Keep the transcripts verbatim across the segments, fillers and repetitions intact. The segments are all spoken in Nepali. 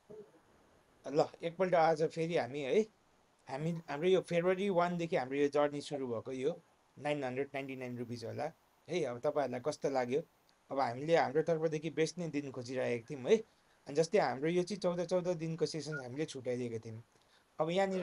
ल एकपल्ट आज फेरि हामी है हामी हाम्रो यो फेब्रुअरी वानदेखि हाम्रो यो जर्नी सुरु भएको यो nine hundred ninety nine rupees होला है। अब तपाईँहरूलाई कस्तो लाग्यो? अब हामीले हाम्रो तर्फदेखि बेस्ट नै दिन खोजिरहेको थियौँ है। अनि जस्तै हाम्रो यो चाहिँ चौध चौध दिनको सेसन हामीले छुट्याइदिएको थियौँ। अब यहाँनिर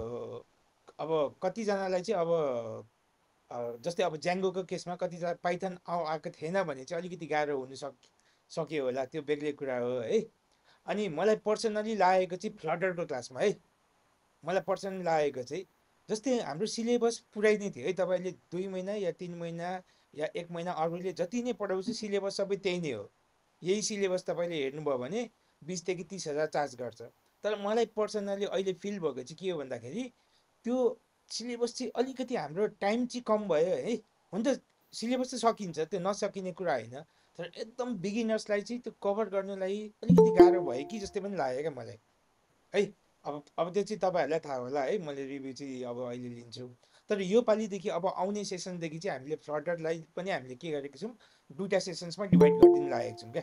अब कतिजनालाई चाहिँ अब अ, जस्तै अब ज्याङ्गोको केसमा कतिजना पाइथन आएको थिएन भने चाहिँ अलिकति गाह्रो हुनु सक सक्यो होला, त्यो बेग्लै कुरा हो है। अनि मलाई पर्सनली लागेको चाहिँ फ्लडरको क्लासमा है, मलाई पर्सनली लागेको चाहिँ जस्तै हाम्रो सिलेबस पुरै नै थियो है। तपाईँले दुई महिना या तिन महिना या एक महिना अरूले जति नै पढाउँछ सिलेबस सबै त्यही नै हो। यही सिलेबस तपाईँले हेर्नुभयो भने बिसदेखि तिस हजार चार्ज गर्छ। तर मलाई पर्सनली अहिले फिल भएको चाहिँ के हो भन्दाखेरि त्यो सिलेबस चाहिँ अलिकति हाम्रो टाइम चाहिँ कम भयो है। हुन त सिलेबस चाहिँ सकिन्छ, त्यो नसकिने कुरा होइन। तर एकदम बिगिनर्सलाई चाहिँ त्यो कभर गर्नुलाई अलिकति गाह्रो भयो कि जस्तै पनि लाग्यो क्या मलाई है। अब अब त्यो चाहिँ तपाईँहरूलाई थाहा होला है, मैले रिभ्यू चाहिँ अब अहिले लिन्छु। तर यो पालिदेखि अब आउने सेसनदेखि चाहिँ हामीले फ्लटरलाई पनि हामीले के गरेको छौँ, दुइटा सेसन्समा डिभाइड गरिदिनु लागेको छौँ क्या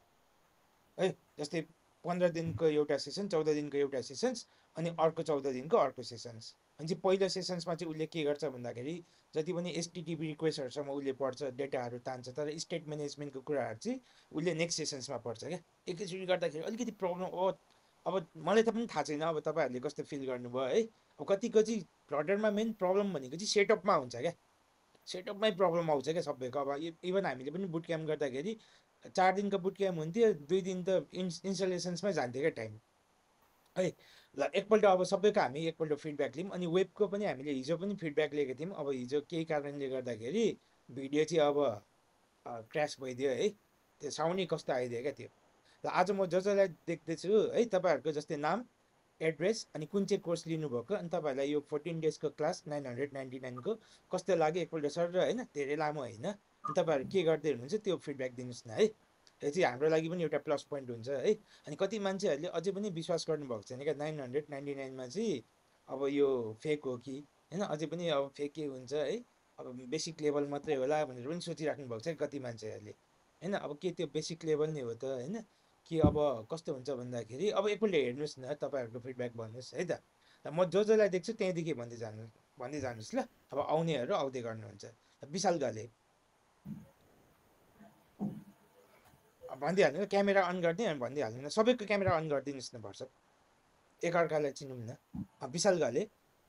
है। जस्तै पन्ध्र दिनको एउटा सेसन, चौध दिनको एउटा सेसन्स, अनि अर्को चौध दिनको अर्को सेसन्स। अनि चाहिँ पहिलो सेसन्समा चाहिँ उसले के गर्छ भन्दाखेरि जति पनि एचटिटिपी रिक्वेस्टहरूसम्म उसले पढ्छ, डेटाहरू तान्छ। तर स्टेट म्यानेजमेन्टको कुराहरू चाहिँ उसले नेक्स्ट सेसन्समा पढ्छ क्या। एकैचोटि गर्दाखेरि अलिकति प्रब्लम अब अब मलाई त पनि थाहा छैन अब तपाईँहरूले कस्तो फिल गर्नुभयो है। अब कतिको चाहिँ फ्लटरमा मेन प्रब्लम भनेको चाहिँ सेटअपमा हुन्छ क्या, सेटअपमै प्रब्लम आउँछ क्या सबैको। अब इभन हामीले पनि बुट क्याम्प गर्दाखेरि चार दिनको बुट क्याम्प हुन्थ्यो, दुई दिन त इन्स इन्स्टलेसन्समै जान्थ्यो क्या टाइम है। ल एकपल्ट अब सबैको हामी एकपल्ट फिडब्याक लिउँ। अनि वेबको पनि हामीले हिजो पनि फिडब्याक लिएको थियौँ। अब हिजो केही कारणले गर्दाखेरि भिडियो चाहिँ अब क्रास भइदियो है, त्यो साउन्डै कस्तो आइदियो क्या त्यो। र आज म जो जसलाई देख्दैछु है, तपाईँहरूको जस्तै नाम, एड्रेस अनि कुन चाहिँ कोर्स लिनुभएको, अनि तपाईँहरूलाई यो फोर्टिन डेजको क्लास नाइन हन्ड्रेड नाइन्टी नाइनको कस्तो लाग्यो एकपल्ट सर र होइन, धेरै लामो होइन। अनि तपाईँहरू के गर्दै हुनुहुन्छ त्यो फिडब्याक दिनुहोस् न है। यो चाहिँ हाम्रो लागि पनि एउटा प्लस पोइन्ट हुन्छ है। अनि कति मान्छेहरूले अझै पनि विश्वास गर्नुभएको छैन क्या नाइन हन्ड्रेड नाइन्टी नाइनमा चाहिँ अब यो फेक हो कि होइन, अझै पनि अब फेकै हुन्छ है, अब बेसिक लेभल मात्रै होला भनेर पनि सोचिराख्नु भएको छ कति मान्छेहरूले होइन। अब के त्यो बेसिक लेभल नै हो त होइन कि अब कस्तो हुन्छ भन्दाखेरि अब एकपल्ट हेर्नुहोस् न, तपाईँहरूको फिडब्याक भन्नुहोस् है त। म जो जसलाई देख्छु त्यहीँदेखि भन्दै जानु भन्दै जानुहोस् ल। अब आउनेहरू आउँदै गर्नुहुन्छ। विशाल घले भनिदिइहाल्नु, क्यामेरा अन गरिदिएँ भनिदिइहाल्नु न, सबैको क्यामेरा अन गरिदिनुहोस् न भर्सक, एकअर्कालाई चिनौँ न। विशाल घले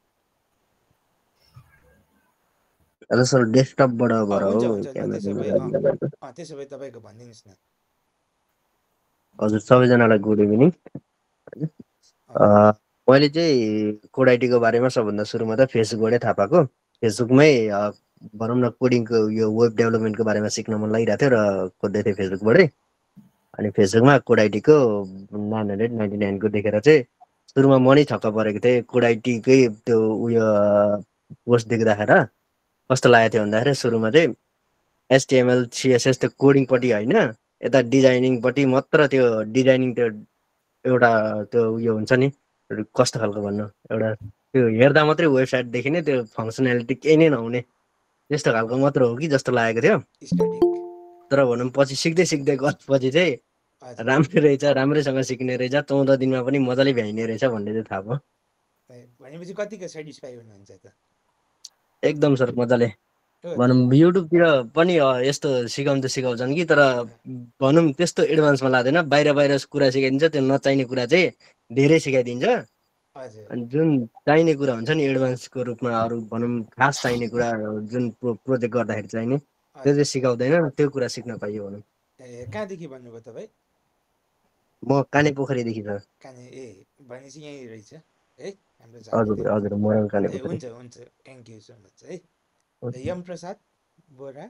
हेलो सर, डेस्कटपबाट अँ भएर हो हुन्छ हुन्छ, ल त्यसो भए अँ क्यामेरा। अँ त्यसो भए तपाईँको भनिदिनुहोस् न। हजुर, सबैजनालाई गुड इभिनिङ। अँ मैले चाहिँ कोड आइटीको बारेमा सबभन्दा सुरुमा त फेसबुकबाटै थाहा पाएको। फेसबुकमै अ, भनौँ न कोडिङको यो वेब डेभलपमेन्टको बारेमा सिक्न मन लागिरहेको थियो र खोज्दै थिएँ फेसबुकबाटै। अनि फेसबुकमा कोड आइटीको नाइन हन्ड्रेड नाइन्टी नाइनको देखेर चाहिँ सुरुमा म नै छक्क परेको थिएँ। कोड आइटीकै त्यो उयो पोस्ट देख्दाखेरि कस्तो लागेको थियो भन्दाखेरि सुरुमा चाहिँ एचटिएमएल सिएसएस त्यो कोडिङपट्टि होइन, यता डिजाइनिङपट्टि मात्र त्यो डिजाइनिङ त्यो एउटा त्यो उयो हुन्छ नि, कस्तो खालको भन्नु, एउटा त्यो हेर्दा मात्रै वेबसाइट देखिने त्यो फङ्सनालिटी केही नै नहुने त्यस्तो खालको मात्र हो कि जस्तो लागेको थियो। स्ट्याटिक तर भनौँ पछि सिक्दै सिक्दै गएपछि चाहिँ हजुर। राम्रै रहेछ, राम्रैसँग सिक्ने रहेछ, चौध दिनमा पनि मजाले भ्याइने रहेछ भन्ने चाहिँ थाहा भयो। भनेपछि कतिको सेटिस्फाई हुनुहुन्छ त? एकदम सर मजाले। हो त। भनौँ युट्युबतिर पनि अ, यस्तो सिकाउनु त सिकाउँछन् कि, तर भनौँ त्यस्तो एडभान्समा लाँदैन। बाहिर बाहिर कुरा सिकाइदिन्छ, त्यो नचाहिने कुरा चाहिँ धेरै सिकाइदिन्छ। हजुर अनि जुन चाहिने कुरा हुन्छ नि एडभान्सको रूपमा, अरू भनौँ खास चाहिने कुरा जुन प्रो प्रोजेक्ट गर्दाखेरि चाहिने, त्यो चाहिँ हजुर। सिकाउँदैन। त्यो कुरा सिक्न पाइयो भनौँ। ए कहाँदेखि भन्नुभयो तपाईँ? म काने पोखरीदेखि छ। कहाँ ए भनेपछि यहीँ रहेछ है हाम्रो हजुर झापाकै। हजुर, मोरङ काने ए पोखरी। हुन्छ हुन्छ, थ्याङ्क यू सो मच है। यम प्रसाद बोरा,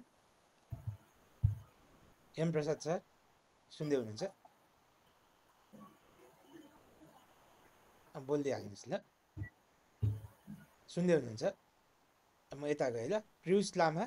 यम प्रसाद सर सुन्दै हुनुहुन्छ? बोल्दै हाल्नुहोस् ल, सुन्दै हुनुहुन्छ? म यता गएँ ल। प्रियुष लामा।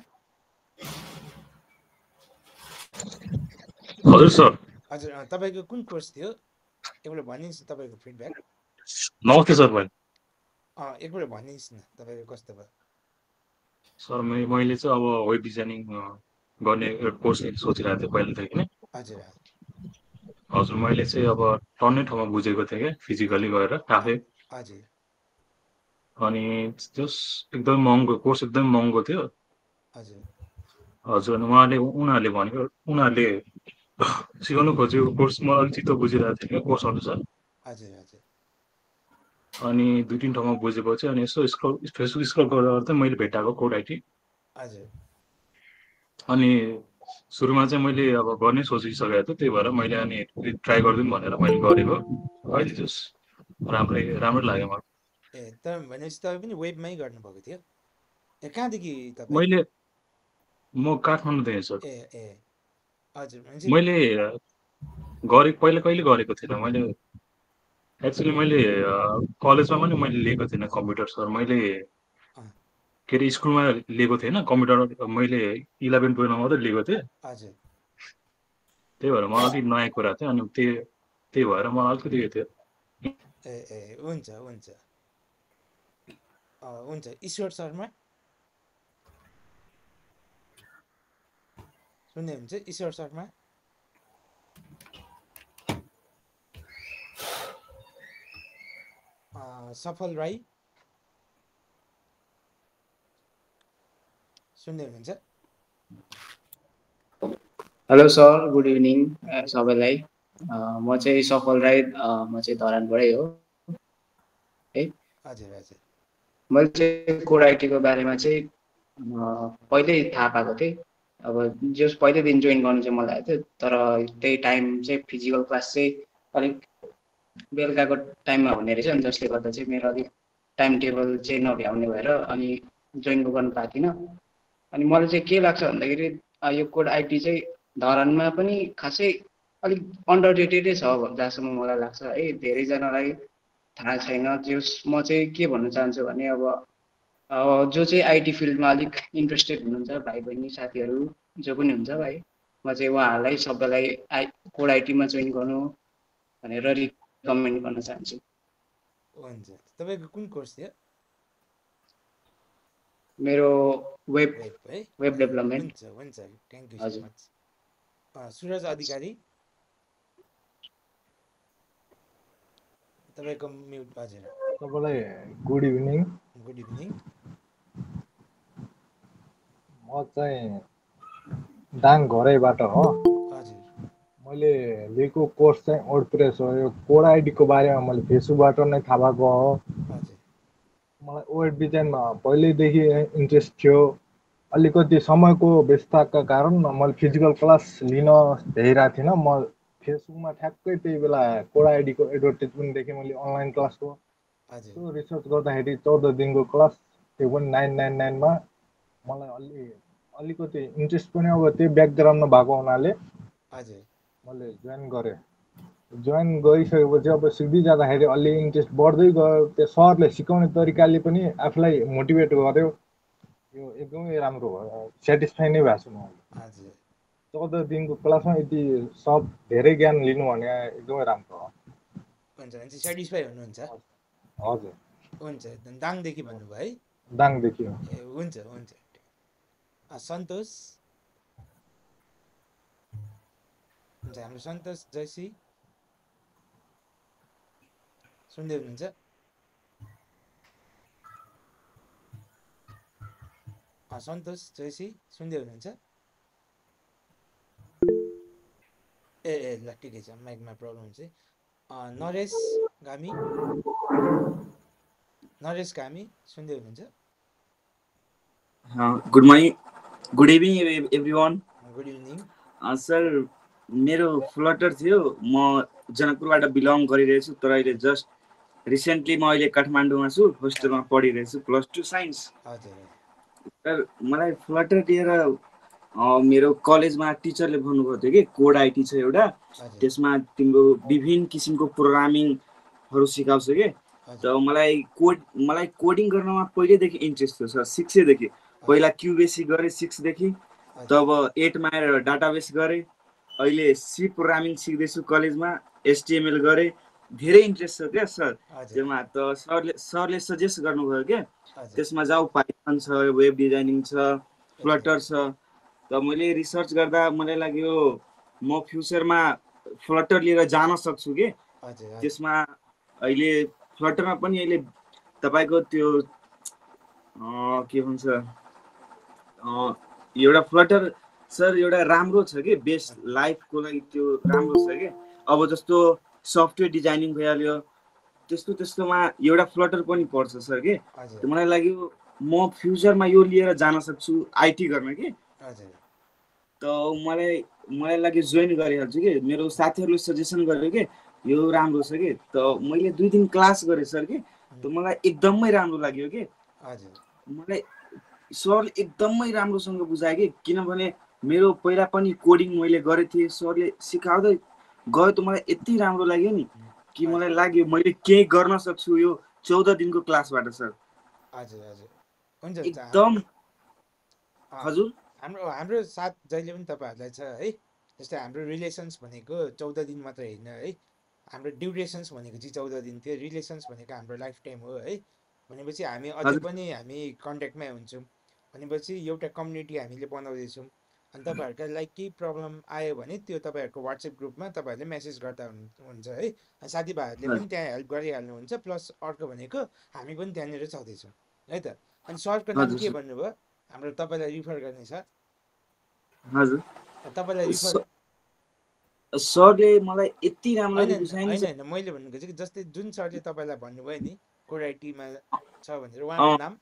हजुर सर। हजुर तपाईँको कुन कोर्स थियो एकपल्ट भनिदिनुहोस् न तपाईँको फिडब्याक। नमस्ते सर भाइ। अँ एकपल्ट भनिदिनुहोस् न तपाईँको कस्तो भयो। सर मै मैले चाहिँ अब वेब डिजाइनिङ गर्ने एउटा कोर्स सोचिरहेको थिएँ पहिलादेखि नै। हजुर हजुर मैले चाहिँ अब टन्नै ठाउँमा बुझेको थिएँ क्या फिजिकली गएर आफै। हजुर अनि त्यस एकदमै महँगो कोर्स एकदमै महँगो थियो। हजुर हजुर अनि उहाँले उनीहरूले भनेको उनीहरूले सिकाउनु खोजेको कोर्स मलाई अलिक चित्त बुझिरहेको थियो क्या कोर्स अनुसार। हजुर हजुर अनि दुई तिन ठाउँमा बुझेपछि अनि यसो स्क्रल फेसबुक स्क्रल गर्दा गर्दै मैले भेटाएको कोड आइटी। हजुर अनि सुरुमा चाहिँ मैले अब गर्ने सोचिसकेको थिएँ, त्यही भएर मैले अनि ट्राई गरिदिउँ भनेर मैले गरेको। अहिले हजुर चाहिँ राम्रै राम्रै लाग्यो मलाई। ए तर भनेपछि तपाईँ पनि वेबमै गर्नुभएको थियो? ए कहाँदेखि तपाईँ? मैले म काठमाडौँदेखि सर। ए ए हजुर भनेपछि मैले गरे पहिला कहिले गरेको थिइनँ मैले। एक्चुअली मैले कलेजमा पनि मैले लिएको थिइनँ कम्प्युटर सर। मैले अँ, के अरे स्कुलमा लिएको थिएन कम्प्युटर, मैले इलेभेन टुवेल्भमा मात्रै लिएको थिएँ। हजुर त्यही भएर मलाई अलिक नयाँ कुरा थियो अनि त्यही त्यही भएर मलाई अलिकति उयो थियो। ए ए हुन्छ हुन्छ अँ, हुन्छ ईश्वर शर्मा सुन्दै हुन्छ? ईश्वर शर्मा अँ, सफल राई सुन्दै हुनुहुन्छ? हेलो सर, गुड इभिनिङ सबैलाई। अ, म चाहिँ सफल राई, अ, म चाहिँ धरानबाटै हो है। हजुर हजुर मैले चाहिँ कोड आइटीको बारेमा चाहिँ अ, पहिल्यै थाहा पाएको थिएँ। अब जस पहिल्यै दिन जोइन गर्नु चाहिँ मलाई आएको थियो, तर त्यही टाइम चाहिँ फिजिकल क्लास चाहिँ अलिक बेलुकाको टाइममा हुने रहेछ, अनि जसले गर्दा चाहिँ मेरो अलिक टाइम टेबल चाहिँ नभ्याउने भएर अनि जोइन गर्नु पाएको थिइनँ। अनि मलाई चाहिँ के लाग्छ भन्दाखेरि अ, यो कोड आइटी चाहिँ धरानमा पनि खासै अलिक अन्डर रेटेडै छ जहाँसम्म मलाई लाग्छ है। धेरैजनालाई थाहा छैन। जस म चाहिँ के भन्न चाहन्छु भने अब अब जो चाहिँ आइटी फिल्डमा अलिक इन्ट्रेस्टेड हुनुहुन्छ भाइ बहिनी साथीहरू जो पनि हुन्छ है, म चाहिँ उहाँहरूलाई सबैलाई आइ कोड आइटीमा जोइन गर्नु भनेर रिकमेन्ड गर्न चाहन्छु। हुन्छ तपाईँको कुन कोर्स थियो? मेरो वेब वेब है? Web uh, development. हुन्छ हुन्छ थ्याङ्क यू सो हजुर। मच। अँ, सुरज अधिकारी तपाईँको म्युट। हजुर तपाईँलाई गुड इभिनिङ। Good evening. म चाहिँ दाङ घरैबाट हो। हजुर मैले लिएको कोर्स चाहिँ वर्डप्रेस हो। यो कोड आइडीको बारेमा मैले फेसबुकबाट नै थाहा पाएको हो। हजुर मलाई वेब डिजाइनमा पहिल्यैदेखि इन्ट्रेस्ट थियो। अलिकति समयको व्यस्तताका कारण मैले फिजिकल क्लास लिन भ्याइरहेको थिइनँ। म फेसबुकमा ठ्याक्कै त्यही बेला कोड आइडीको एडभर्टाइजमेन्ट देखेँ मैले अनलाइन क्लासको। हजुर त्यो रिसर्च गर्दाखेरि चौध दिनको क्लास, त्यो पनि नाइन नाइन नाइनमा मलाई अलि अलिकति इन्ट्रेस्ट पनि अब त्यो ब्याकग्राउन्डमा भएको हुनाले हजुर मैले जोइन गरेँ। जोइन गरिसकेपछि अब सिक्दै जाँदाखेरि अलि इन्ट्रेस्ट बढ्दै गयो। त्यो सरले सिकाउने तरिकाले पनि आफूलाई मोटिभेट गर्यो। यो एकदमै राम्रो भयो, सेटिस्फाई नै भएको छु म। हजुर चौध दिनको क्लासमा यति सब धेरै ज्ञान लिनु भने एकदमै राम्रो हो। हुन्छ भने चाहिँ सेटिस्फाई हुनुहुन्छ? हजुर हुन्छ दाङदेखि भन्नुभयो है? दाङदेखि हो। ए हुन्छ हुन्छ अँ, सन्तोष हुन्छ हाम्रो सन्तोष जयसी सुन्दै हुनुहुन्छ? अँ, सन्तोष जयसी सुन्दै हुनुहुन्छ? ए ए ल ठिकै छ, माइकमा प्रब्लम हुन्छ। अँ, नरेश घामी नरेश घामी सुन्दै हुनुहुन्छ? Good morning, good evening everyone. Good evening. Sir मेरो फ्लटर थियो, म जनकपुरबाट बिलङ गरिरहेछु, तर अहिले जस्ट रिसेन्टली म अहिले काठमाडौँमा छु, होस्टेलमा पढिरहेछु, प्लस टू साइन्स। हजुर सर मलाई फ्लटर लिएर मेरो कलेजमा टिचरले भन्नुभएको थियो कि कोड आइटी छ एउटा, हजुर त्यसमा तिम्रो विभिन्न किसिमको प्रोग्रामिङहरू सिकाउँछ कि। त हजुर मलाई कोड मलाई कोडिङ गर्नमा पहिल्यैदेखि इन्ट्रेस्ट थियो सर, सिक्सैदेखि। पहिला क्युबेसी गरेँ सिक्सदेखि, हजुर तब एटमा आएर डाटाबेस गरेँ, अहिले सी प्रोग्रामिङ सिक्दैछु कलेजमा, एचटिएमएल गरेँ। धेरै इन्ट्रेस्ट छ क्या सर हजुर त्यसमा। त सरले सरले सजेस्ट गर्नुभयो क्या, हजुर त्यसमा जाऊ, पाइथन छ, वेब डिजाइनिङ छ, ओके फ्लटर छ। त मैले रिसर्च गर्दा मलाई लाग्यो म फ्युचरमा फ्लटर लिएर जान सक्छु के हजुर हजुर त्यसमा अहिले फ्लटरमा पनि अहिले तपाईँको त्यो अँ, के भन्छ अँ, एउटा फ्लटर सर एउटा राम्रो छ कि बेस्ट लाइफको लागि त्यो राम्रो छ कि अब जस्तो सफ्टवेयर डिजाइनिङ भइहाल्यो त्यस्तो त्यस्तोमा एउटा फ्लटर पनि पर्छ सर कि हजुर त्यो मलाई लाग्यो म फ्युचरमा यो लिएर जान सक्छु आइटी गर्न कि हजुर त मलाई मलाई लाग्यो जोइन गरिहाल्छु कि मेरो साथीहरूले सजेसन गर्यो कि यो राम्रो छ कि त मैले दुई दिन क्लास गरेँ सर कि त मलाई एकदमै राम्रो लाग्यो कि हजुर मलाई सरले एकदमै राम्रोसँग बुझायो कि किनभने मेरो पहिला पनि कोडिङ मैले गरेको थिएँ सरले सिकाउँदै गयो त मलाई यति राम्रो लाग्यो नि कि मलाई लाग्यो मैले केही गर्न सक्छु यो चौध दिनको क्लासबाट सर हजुर हजुर हुन्छ हुन्छ एकदम अँ, हजुर हाम्रो हाम्रो साथ जहिले पनि तपाईँहरूलाई छ है जस्तै हाम्रो रिलेसन्स भनेको चौध दिन मात्र होइन है हाम्रो ड्युरेसन्स भनेको चाहिँ चौध दिन थियो रिलेसन्स भनेको हाम्रो लाइफ टाइम हो है भनेपछि हामी अझै हजुर पनि हामी कन्ट्याक्टमै हुन्छौँ भनेपछि एउटा कम्युनिटी हामीले बनाउँदैछौँ अनि तपाईँहरूलाई लाइक केही प्रब्लम आयो भने त्यो तपाईँहरूको वाट्सएप ग्रुपमा तपाईँहरूले मेसेज गर्दा हुन्- हुन्छ है अनि साथीभाइहरूले पनि त्यहाँ हेल्प गरिहाल्नुहुन्छ प्लस अर्को भनेको हामी पनि त्यहाँनिर छँदैछौँ है त अनि सरको नाम हजुर के सर भन्नुभयो हाम्रो तपाईँलाई रिफर गर्ने छ हजुर तपाईँलाई रिफर स- सरले मलाई यति राम्ररी होइन बुझायो नि होइन सर होइन मैले भन्नुको चाहिँ कि जस्तै जुन सरले तपाईँलाई भन्नुभयो नि कोराइटीमा छ भनेर अँ, उहाँको नाम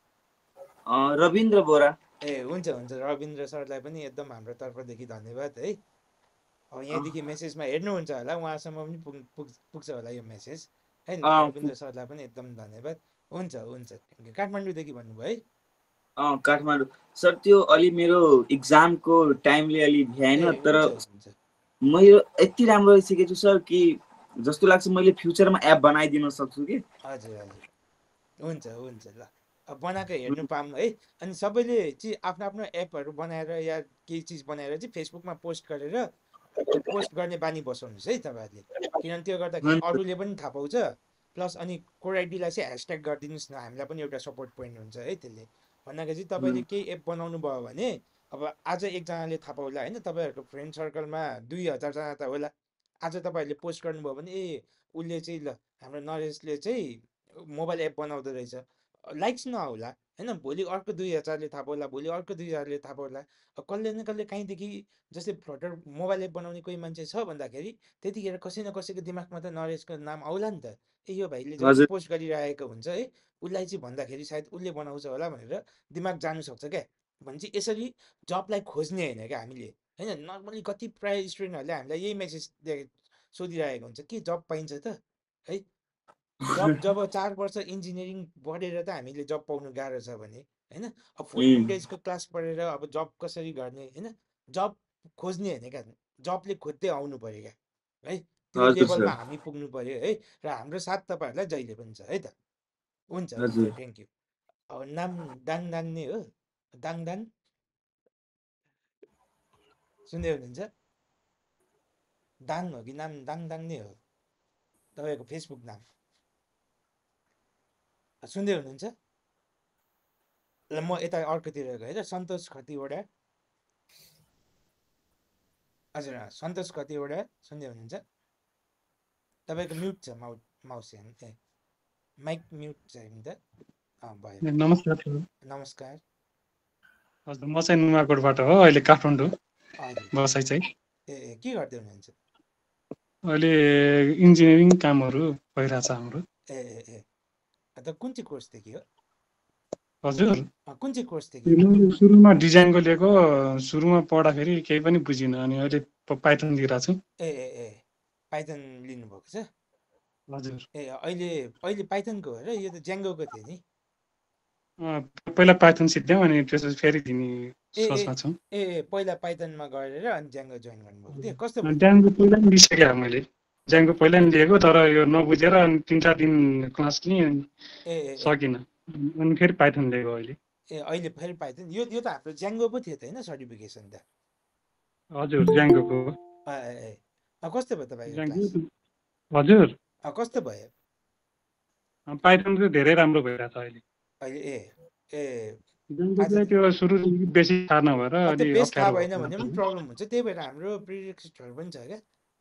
अँ, रविन्द्र बोरा ए हुन्छ हुन्छ रविन्द्र सरलाई पनि एकदम हाम्रो तर्फदेखि धन्यवाद है अब यहाँदेखि मेसेजमा हेर्नुहुन्छ होला उहाँसम्म पनि पुग पुग पुग्छ होला यो मेसेज है ल अँ, रविन्द्र सरलाई पनि एकदम धन्यवाद हुन्छ हुन्छ थ्याङ्क यू काठमाडौँदेखि भन्नुभयो है अँ, काठमाडौँ सर त्यो अलि मेरो इक्जामको टाइमले अलि ए भ्याएन तर हुन्छ हुन्छ मैले यति राम्रो सिकेको छु सर कि जस्तो लाग्छ मैले फ्युचरमा एप बनाइदिन सक्छु कि हजुर हजुर हुन्छ हुन्छ ल अब बनाएको हेर्नु पाऊँ है अनि सबैले चाहिँ आफ्नो आफ्नो एपहरू बनाएर या केही चिज बनाएर चाहिँ फेसबुकमा पोस्ट गरेर पोस्ट गर्ने बानी बसाउनुहोस् है तपाईँहरूले किनभने त्यो गर्दाखेरि हुन्छ अरूले पनि थाहा पाउँछ प्लस अनि कोर आइडीलाई चाहिँ ह्यासट्याग गरिदिनुहोस् न हामीलाई पनि एउटा सपोर्ट पोइन्ट हुन्छ है त्यसले भन्दाखेरि चाहिँ तपाईँले केही एप बनाउनु भयो भने अब आज एकजनाले थाहा पाउला होइन तपाईँहरूको फ्रेन्ड सर्कलमा दुई हजारजना त होला आज तपाईँहरूले पोस्ट गर्नुभयो भने ए उसले चाहिँ ल हाम्रो नरेशले चाहिँ मोबाइल एप बनाउँदो रहेछ लाइक्स नआउला होइन भोलि अर्को दुई हजारले थाहा पाउला भोलि अर्को दुई हजारले थाहा पाउला अब कसले न कसले काहीँदेखि जस्तै फ्लटर मोबाइल एप बनाउने कोही मान्छे छ भन्दाखेरि त्यतिखेर कसै न कसैको दिमागमा त नरेशको नाम आउला नि त ए यो भाइले जहिले हजुर पोस्ट गरिरहेको हुन्छ है उसलाई चाहिँ भन्दाखेरि सायद उसले बनाउँछ होला भनेर दिमाग जानु सक्छ क्या भने चाहिँ यसरी जबलाई खोज्ने होइन क्या हामीले होइन नर्मली कति प्रायः स्टुडेन्टहरूले हामीलाई यही मेसेज सोधिरहेको हुन्छ के जब पाइन्छ त है जब जब चार वर्ष इन्जिनियरिङ पढेर त हामीले जब पाउनु गाह्रो छ भने होइन अब फोर्टिन उम्, डेजको क्लास पढेर अब जब कसरी गर्ने होइन जब खोज्ने होइन क्या जबले खोज्दै आउनु पऱ्यो क्या है त्यो हजुर लेभलमा सर हामी पुग्नु पऱ्यो है र हाम्रो साथ तपाईँहरूलाई जहिले पनि छ है त हुन्छ हुन्छ हजुर थ्याङ्क यू अब नाम दाङ दाङ नै हो दाङ दाङ सुन्दै हुनुहुन्छ दाङ हो कि नाम दाङ दाङ नै हो तपाईँको फेसबुक नाम सुन्दै हुनुहुन्छ ल म यता अर्कोतिर गएँ र सन्तोष खतिवडा हजुर अँ, सन्तोष खतिवडा सुन्दै हुनुहुन्छ तपाईँको म्युट छ माउ माउस ए माइक म्युट छ नि त अँ भयो नमस्कार सर। नमस्कार हजुर म चाहिँ नुवाकोटबाट हो अहिले काठमाडौँ हजुर बसाइ चाहिँ ए ए के गर्दै हुनुहुन्छ अहिले इन्जिनियरिङ कामहरू भइरहेछ हाम्रो। ए ए ए अन्त कुन चाहिँ कोर्सदेखि हो हजुर अँ, कुन चाहिँ कोर्सदेखि मैले सुरुमा डिजाइनको लिएको सुरुमा पढ्दाखेरि केही पनि बुझिनँ अनि अहिले प- पाइथन लिइरहेको छु। ए ए ए पाइथन लिनुभएको छ हजुर ए अहिले अहिले पाइथनको हो र यो त ज्याङ्गोको थियो नि अँ, पहिला पाइथन सिक्थ्यौँ अनि त्यसपछि फेरि तिमी ए ए सोचमा छौँ। ए ए पहिला पाइथनमा गरेर अनि ज्याङ्गो जोइन गर्नुभएको थियो कस्तो भयो ड्याङ्गो पहिला पनि लिइसकेँ मैले ड्याङ्गो पहिला पनि लिएको तर यो नबुझेर अनि तिन चार दिन क्लास लिएँ अनि ए ए ए सकिनँ अनि फेरि पाइथन लिएको अहिले। ए अहिले फेरि पाइथन यो यो त हाम्रो ज्याङ्गो पो थियो त होइन सर्टिफिकेसन त हजुर ड्याङ्गोको ए ए ए अँ, कस्तो भयो तपाईँको ड्याङ्गो क्लास हजुर अँ, कस्तो भयो पाइथन चाहिँ धेरै राम्रो भइरहेछ अहिले। अहिले ए ए ड्याङ्गो आज चाहिँ त्यो सुरु बेसी थाहा नभएर अँ, त्यो अलि बेस थाहा अप्ठ्यारो भएन भयो भने पनि मलाई। प्रब्लम हुन्छ त्यही भएर हाम्रो प्रिडिक्सहरू पनि छ क्या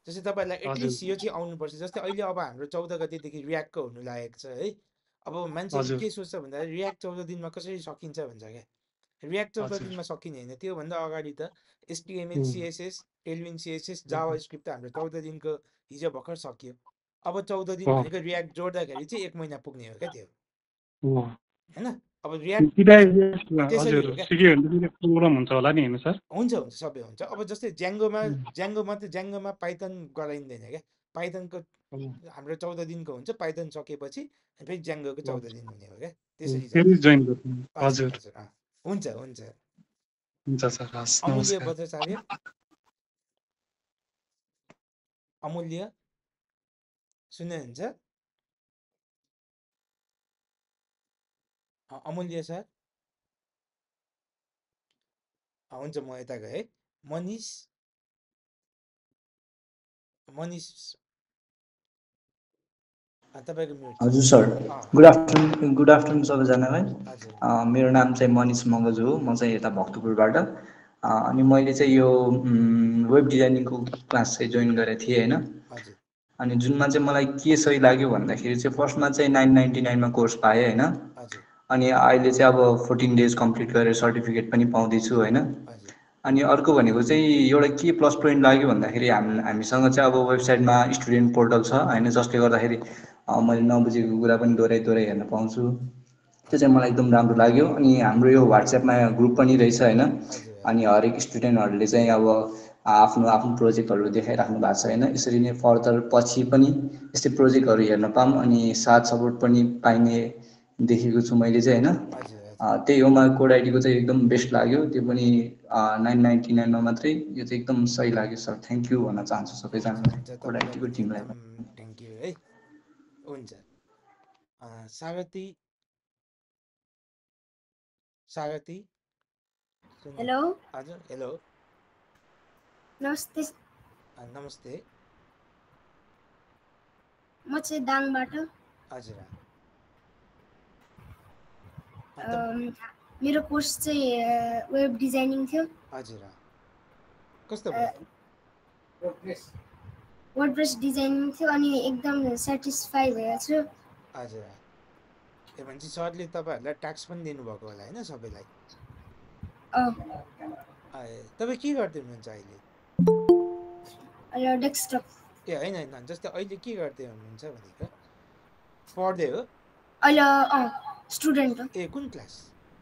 जस्तै तपाईँहरूलाई हजुर एटलिस्ट यो चाहिँ आउनुपर्छ। जस्तै अहिले अब हाम्रो चौध गतेदेखि रियाक्टको हुनु लागेको छ है। अब मान्छेले हजुर के सोच्छ भन्दाखेरि रियाक्ट चौध दिनमा कसरी सकिन्छ भन्छ क्या। रियाक्ट चौध हजुर दिनमा सकिने होइन, त्योभन्दा अगाडि त HTML um, CSS tailwind CSS JavaScript त हाम्रो चौध दिनको हिजो भर्खर सकियो। अब चौध दिन हो भनेको रियाक्ट जोड्दाखेरि चाहिँ एक महिना पुग्ने हो क्या त्यो, हो होइन? अब रियाक्ट सिधै त्यसरी हजुर हो क्या। सिक्यो भने त प्रोग्राम हुन्छ होला नि होइन सर? हुन्छ हुन्छ सबै हुन्छ। अब जस्तै ज्याङ्गोमा ज्याङ्गो मात्रै ज्याङ्गोमा पाइथन गराइँदैन क्या। पाइथनको हाम्रो चौध दिनको हुन्छ, पाइथन सकेपछि फेरि ज्याङ्गोको चौध दिन हुने हो क्या, त्यसरी फेरि जान्छ। जोइन गर्नु हजुर हजुर हजुर अँ हुन्छ हुन्छ। हुन्छ सर हस् अमूल्य नमस्कार। बज्राचार्य, अमूल्य सुन्नुहुन्छ? अँ, अमूल्य सर अँ, हुन्छ म यता गएँ। मनिष मनिष अँ, तपाईँको म्युट छ। हजुर सर, अँ गुड आफ्टरनुन गुड आफ्टरनुन सबैजनालाई। हजुर अ, मेरो नाम चाहिँ मनिष मङ्गजु हो, म चाहिँ यता भक्तपुरबाट। अ, अनि मैले चाहिँ यो उम्, वेब डिजाइनिङको क्लास चाहिँ जोइन गरेको थिएँ होइन। हजुर अनि जुनमा चाहिँ मलाई के सही लाग्यो भन्दाखेरि चाहिँ फर्स्टमा चाहिँ नाइन नाइन्टी नाइनमा कोर्स पाएँ होइन। हजुर अनि अहिले चाहिँ अब फोर्टिन डेज कम्प्लिट गरेर सर्टिफिकेट पनि पाउँदैछु होइन। हजुर अनि अर्को भनेको चाहिँ एउटा के प्लस पोइन्ट लाग्यो भन्दाखेरि हाम हामीसँग चाहिँ अब वेबसाइटमा स्टुडेन्ट पोर्टल छ होइन, जसले गर्दाखेरि अ, मैले नबुझेको कुरा पनि दोहोऱ्याइ दोहोऱ्याइ हेर्न पाउँछु। त्यो हजुर चाहिँ मलाई एकदम राम्रो लाग्यो। अनि हाम्रो यो वाट्सएपमा ग्रुप पनि रहेछ होइन। हजुर अनि हजुर हरेक स्टुडेन्टहरूले चाहिँ अब आफ्नो आफ्नो प्रोजेक्टहरू देखाइराख्नु भएको छ होइन। यसरी नै फर्दर पछि पनि यस्तै प्रोजेक्टहरू हेर्न पाऊँ अनि साथ सपोर्ट पनि पाइने देखेको छु मैले चाहिँ होइन। हजुर अ, हजुर त्यही हो, मलाई कोड आइडीको चाहिँ एकदम बेस्ट लाग्यो, त्यो पनि नाइन नाइन्टी नाइनमा मात्रै। यो चाहिँ एकदम सही लाग्यो सर, थ्याङ्क यू भन्न चाहन्छु हुन्छ सबैजनालाई, हुन्छ कोड तपाईँलाई आइडीको पनि टिमलाई एकदम पनि। थ्याङ्क यू है। हुन्छ अँ, स्वागती स्वागती सुन्नु हेलो हजुर हेलो नमस्ते, अँ, नमस्ते म चाहिँ दाङबाट। हजुर अँ, अँ, त अम, मेरो कोर्स चाहिँ अ, वेब डिजाइनिङ थियो, हजुर अँ, कस्तो भयो? वर्डप्रेस डिजाइनिङ थियो अनि एकदम सेटिस्फाई भएको छु। हजुर अँ, ए भनेपछि सरले तपाईँहरूलाई ट्याक्स पनि दिनुभएको होला होइन सबैलाई? अ, अँ, ए तपाईँ के गर्दै हुनुहुन्छ अहिले? र डेस्कटप ए होइन होइन, जस्तै अहिले के गर्दै हुनुहुन्छ भनेको? पढ्दै हो? अहिले अँ स्टुडेन्ट हो, ए कुन क्लास?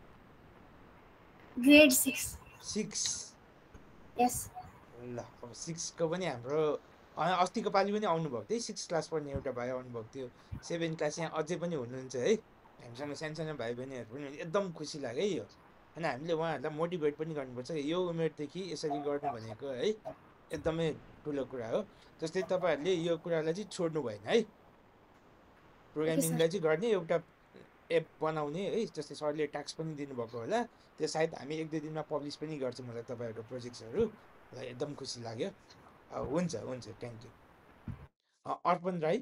Grade six. सिक्स। यस ल अब सिक्सको पनि हाम्रो अँ, अस्तिको पालि पनि आउनुभएको थियो सिक्स क्लास पढ्ने एउटा भाइ आउनुभएको थियो। सेभेन क्लास यहाँ अझै पनि हुनुहुन्छ है, हामीसँग सानसानो भाइ बहिनीहरू पनि हुनुहुन्छ। एकदम खुसी लाग्यो है यो। होइन हामीले उहाँहरूलाई मोटिभेट पनि गर्नुपर्छ, यो उमेरदेखि यसरी गर्नु भनेको है एकदमै ठुलो कुरा हो। जस्तै तपाईँहरूले यो कुरालाई चाहिँ छोड्नु भएन है, ओके सर। प्रोग्रामिङलाई चाहिँ गर्ने, एउटा एप बनाउने है। जस्तै सरले ट्याक्स पनि दिनुभएको होला, त्यो सायद हामी एक दुई दिनमा पब्लिस पनि गर्छौँ होला तपाईँहरूको प्रोजेक्ट्सहरू। ल एकदम खुसी लाग्यो। अँ, हुन्छ हुन्छ थ्याङ्क यू। अँ, अर्पण राई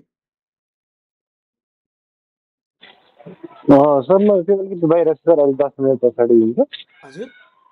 सर म त्यो अलिकति बाहिर छु सर, अलिक दस मिनट पछाडि हुन्छ। हजुर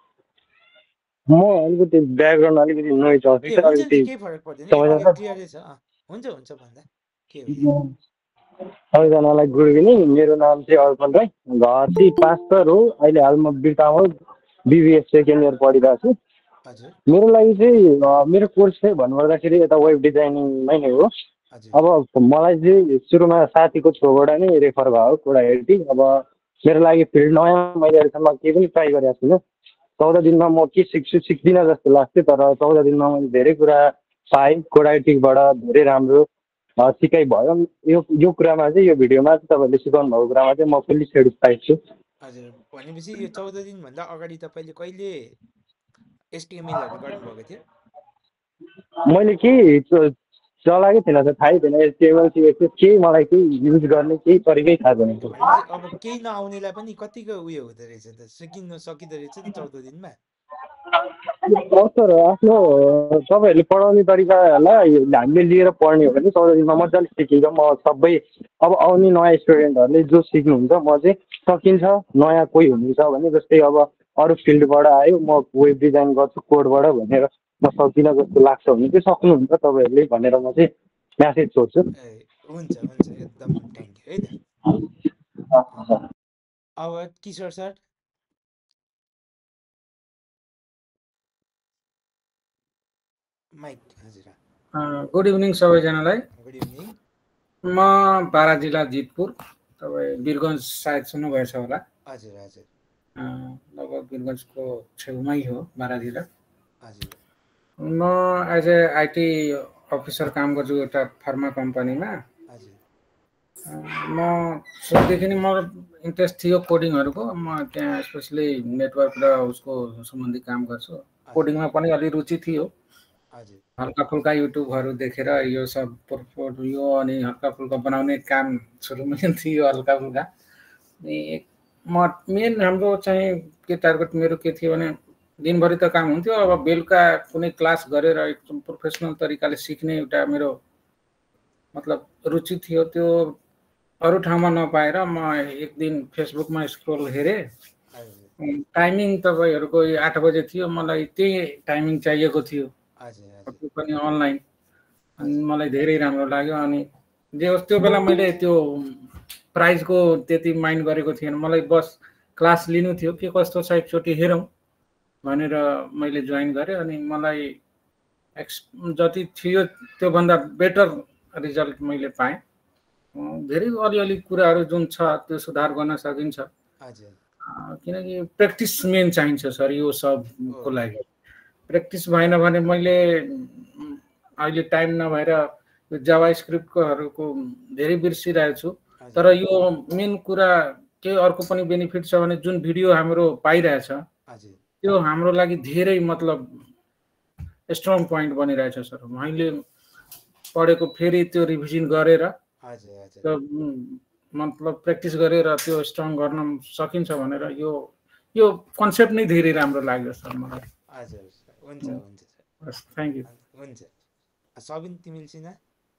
म अलिकति ब्याकग्राउन्ड अलिकति नोइज आउँछ ए सर, हुन्छ हुन्छ अलिकति केही फरक पर्दैन, सबैजना यतिकै क्लियरै छ। अँ हुन्छ हुन्छ भन्दा के हो यो। सबैजनालाई गुड इभिनिङ। मेरो नाम चाहिँ अर्पण राई, घर चाहिँ पाँचतर हो। अहिले हाल म बिर्तामोल बिबिएस सेकेन्ड इयर पढिरहेको छु। हजुर मेरो लागि चाहिँ अ, मेरो कोर्स चाहिँ भन्नुपर्दाखेरि यता वेब डिजाइनिङमै नै हो। हजुर अब मलाई चाहिँ सुरुमा साथीको थ्रुबाट नै रेफर भयो कोडाइटी। अब मेरो लागि फिल्ड नयाँ, मैले अहिलेसम्म केही पनि ट्राई गरेको छुइनँ। चौध हजुर दिनमा म के सिक्छु सिक्दिनँ जस्तो लाग्थ्यो, तर चौध दिनमा मैले धेरै कुरा पाएँ कोडाइटीबाट, धेरै राम्रो अ, सिकाइ भयो। यो यो कुरामा चाहिँ, यो भिडियोमा चाहिँ तपाईँले सिकाउनु भएको कुरामा चाहिँ म फुल्ली सेटिस्फाइड छु। हजुर भनेपछि यो चौध दिनभन्दा अगाडि तपाईँले कहिले एसटिएमएलहरू गर्नुभएको थियो? मैले केही च- चलाएकै थिइनँ सर, थाहै थिएन एचटिएमएल सिएसएस केही, मलाई केही युज गर्ने केही तरिकै थाहा छैन ए सर। भनेपछि अब केही नआउनेलाई पनि कतिको उयो हुँदो रहेछ त, सिकिनु सकिँदो रहेछ त चौध दिनमा? हो सर, आफ्नो तपाईँहरूले पढाउने तरिकालाई हामीले लिएर पढ्ने हो भने चौध दिनमा मजाले सिकेको म सबै। अब आउने नयाँ स्टुडेन्टहरूले जो सिक्नुहुन्छ, म चाहिँ सकिन्छ, नयाँ कोही हुनुहुन्छ भने जस्तै अब अरू फिल्डबाट आयो म वेब डिजाइन गर्छु कोडबाट भनेर म सक्दिनँ जस्तो लाग्छ भने चाहिँ सक्नुहुन्छ तपाईँहरूले भनेर म चाहिँ म्यासेज छोड्छु। ए हुन्छ हुन्छ एकदम थ्याङ्क यू है त। अब किशोर सर माइक हजुर। गुड इभिनिङ सबैजनालाई। Good evening. म बारा जिल्ला जितपुर, तपाईँ वीरगञ्ज सायद सुन्नुभएछ होला। हजुर हजुर। लगभग वीरगञ्जको छेउमै हो बारा जिल्ला। हजुर। म एज ए आइटी अफिसर काम गर्छु एउटा फार्मा कम्पनीमा। हजुर। म सुरुदेखि नै म इन्ट्रेस्ट थियो कोडिङहरूको, म त्यहाँ स्पेसली नेटवर्क र उसको सम्बन्धी काम गर्छु। कोडिङमा पनि अलि रुचि थियो। हजुर। हल्का फुल्का युट्युबहरू देखेर यो सब पोर्टफोलियो अनि हल्का फुल्का बनाउने काम सुरुमा थियो हल्का फुल्का। अनि म मेन हाम्रो चाहिँ के टार्गेट मेरो के थियो भने दिनभरि त काम हुन्थ्यो, अब बेलुका कुनै क्लास गरेर एकदम प्रोफेसनल तरिकाले सिक्ने एउटा मेरो मतलब रुचि थियो। त्यो अरू ठाउँमा नपाएर म एक दिन फेसबुकमा स्क्रोल हेरेँ, टाइमिङ तपाईँहरूको आठ बजे थियो, मलाई त्यही टाइमिङ चाहिएको थियो, त्यो पनि अनलाइन। अनि मलाई धेरै राम्रो लाग्यो। अनि जे होस् त्यो बेला मैले त्यो प्राइजको त्यति माइन्ड गरेको थिएन, मलाई बस क्लास लिनु थियो, के कस्तो छ एकचोटि हेरौँ भनेर मैले जोइन गरेँ। अनि मलाई एक्स जति थियो त्योभन्दा बेटर रिजल्ट मैले पाएँ। धेरै अलिअलि कुराहरू जुन छ त्यो सुधार गर्न सकिन्छ, किनकि प्र्याक्टिस मेन चाहिन्छ सर यो सबको लागि। प्र्याक्टिस भएन भने मैले अहिले टाइम नभएर यो जावा स्क्रिप्टकोहरूको धेरै बिर्सिरहेको छु। तर यो मेन कुरा के अर्को पनि बेनिफिट छ भने जुन भिडियो हाम्रो पाइरहेछ त्यो हाम्रो लागि धेरै मतलब स्ट्रङ पोइन्ट बनिरहेछ सर। मैले पढेको फेरि त्यो रिभिजन गरेर मतलब प्र्याक्टिस गरेर त्यो स्ट्रङ गर्न सकिन्छ भनेर यो यो कन्सेप्ट नै धेरै राम्रो लाग्यो सर मलाई। हजुर हुन्छ हुन्छ सर, थ्याङ्क यू। हुन्छ सबिन तिमीले चिना?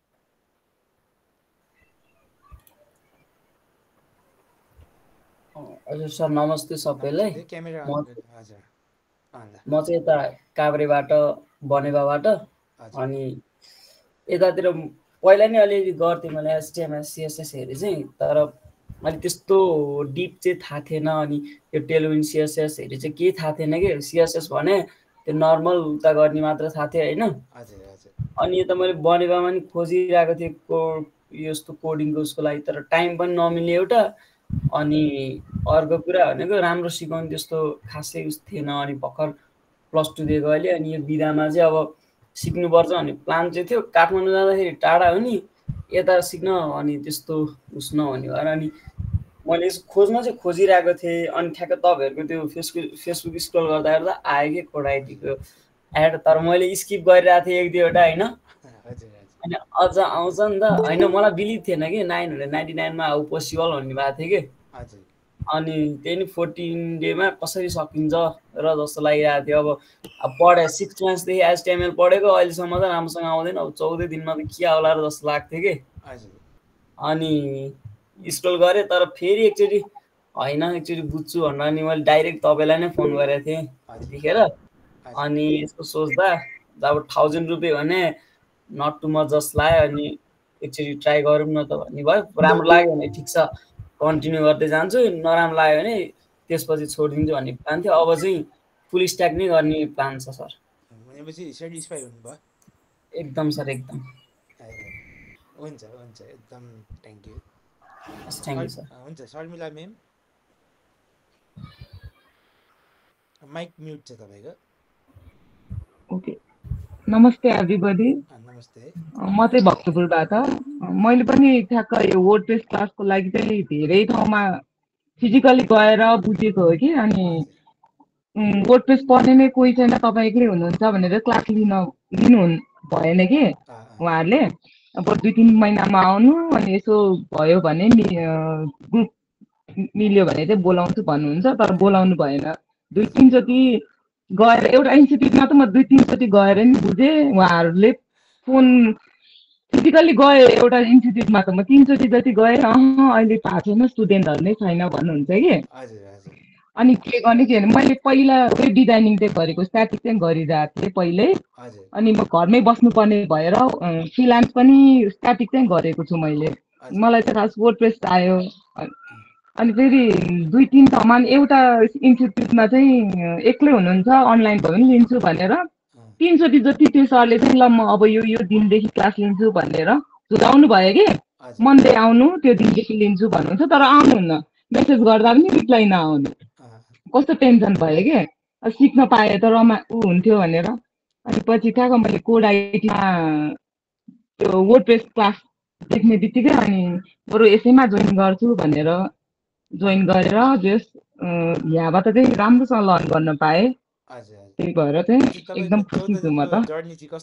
हजुर सर नमस्ते सबैलाई। क्यामेरा हजुर। म चाहिँ यता काभ्रेबाट बनेपाबाट, अनि यतातिर पहिला नै अलिअलि गर्थेँ मैले एचटिएमएल सिएसएसहरू चाहिँ, तर मैले त्यस्तो डिप चाहिँ थाहा थिएन। अनि यो टेलविन सिएसएसहरू चाहिँ केही थाहा थिएन कि, सिएसएस भने त्यो नर्मल उता गर्ने मात्र थाहा थियो होइन। अनि यता मैले बनेपामा नि खोजिरहेको थिएँ को यस्तो कोडिङको उसको लागि, तर टाइम पनि नमिल्ने एउटा, अनि अर्को कुरा भनेको राम्रो सिकाउने त्यस्तो खासै उस थिएन। अनि भर्खर प्लस टू दिएको अहिले, अनि यो विधामा चाहिँ अब सिक्नुपर्छ भन्ने प्लान चाहिँ थियो। काठमाडौँ जाँदाखेरि टाढा हो नि, यता सिक्न अनि त्यस्तो उस नहुने भएर अनि मैले खोज्न चाहिँ खोजिरहेको थिएँ। अनि ठ्याक्क तपाईँहरूको त्यो फेसबुक फेसबुक स्क्रोल गर्दा गर्दा आयो कि कोड आइटीको एड, तर मैले स्किप गरिरहेको थिएँ एक दुईवटा होइन। अनि अझ आउँछ नि त होइन, मलाई बिलिभ थिएन कि नाइन हन्ड्रेड नाइन्टी नाइनमा अब पोसिबल भन्ने भएको थियो कि। अनि त्यही नि फोर्टिन डेमा कसरी सकिन्छ र जस्तो लागिरहेको थियो। अब अब पढेँ सिक्स क्लासदेखि एचटिएमएल पढेको अहिलेसम्म त राम्रोसँग आउँदैन, अब चौधै दिनमा त के आउला र जस्तो लाग्थ्यो कि। अनि स्क्रोल गरेँ, तर फेरि एकचोटि होइन एकचोटि बुझ्छु भनेर अनि मैले डाइरेक्ट तपाईँलाई नै फोन गरेको थिएँ त्यतिखेर। अनि यसको सोच्दा अब थाउजन्ड रुपियाँ भने नट टु मच जस्ट लाग्यो। अनि एकचोटि ट्राई गरौँ न त भन्ने भयो। राम्रो लाग्यो भने ठिक छ कन्टिन्यू गर्दै जान्छु, नराम्रो लाग्यो भने त्यसपछि छोडिदिन्छु भन्ने प्लान थियो। अब चाहिँ फुल स्ट्याक नै गर्ने प्लान छ सर। भनेपछि सेटिस्फाई हुनुभयो? एकदम सर एकदम। हुन्छ हुन्छ एकदम thank you. Thank you sir. हुन्छ शर्मिला म्याम माइक म्युट छ तपाईँको। ओके नमस्ते एभ्रीबडी। नमस्ते। म चाहिँ भक्तपुरबाट। मैले पनि ठ्याक्क यो वर्डप्रेस क्लासको लागि चाहिँ धेरै ठाउँमा फिजिकली गएर बुझेको हो कि, अनि वर्डप्रेस पढ्ने नै कोही छैन तपाईँकै हुनुहुन्छ भनेर क्लास लिन लिनु भएन कि उहाँहरूले। अब दुई तिन महिनामा आउनु, अनि यसो भयो भने ग्रुप मिल्यो भने चाहिँ बोलाउँछु भन्नुहुन्छ, तर बोलाउनु भएन। दुई तिनचोटि गएर एउटा इन्स्टिट्युटमा त म दुई तिनचोटि गएर नि बुझेँ, उहाँहरूले फोन फिजिकली गएँ एउटा इन्स्टिट्युटमा त म तिनचोटि जति गएँ, अँ अहिले भएको छैन स्टुडेन्टहरू नै छैन भन्नुहुन्छ कि। अनि के गर्ने के भने मैले पहिला वेब डिजाइनिङ चाहिँ गरेको स्ट्याटिक चाहिँ गरिरहेको थिएँ पहिल्यै अनि म घरमै बस्नुपर्ने भएर फ्रिलान्स पनि स्ट्याटिक चाहिँ गरेको छु मैले मलाई चाहिँ खास वर्डप्रेस आयो अनि फेरि दुई तिन ठाउँमा एउटा इन्स्टिट्युटमा चाहिँ एक्लै हुनुहुन्छ अनलाइन भयो भने लिन्छु भनेर तिनचोटि जति त्यो सरले चाहिँ ल म अब यो यो दिनदेखि क्लास लिन्छु भनेर झुलाउनु भयो कि मन्डे आउनु त्यो दिनदेखि लिन्छु भन्नुहुन्छ तर आउनुहुन्न मेसेज गर्दा पनि रिप्लाई नआउनु कस्तो टेन्सन भयो कि सिक्न पाए त रमा ऊ हुन्थ्यो भनेर अनि पछि ठ्याक्क मैले कोड आइटीमा त्यो वर्डप्रेस क्लास देख्ने बित्तिकै अनि बरु यसैमा जोइन गर्छु भनेर जोइन गरेर जस यहाँबाट चाहिँ राम्रोसँग लर्न गर्न पाएँ त्यही भएर चाहिँ एकदम खुसी छु म त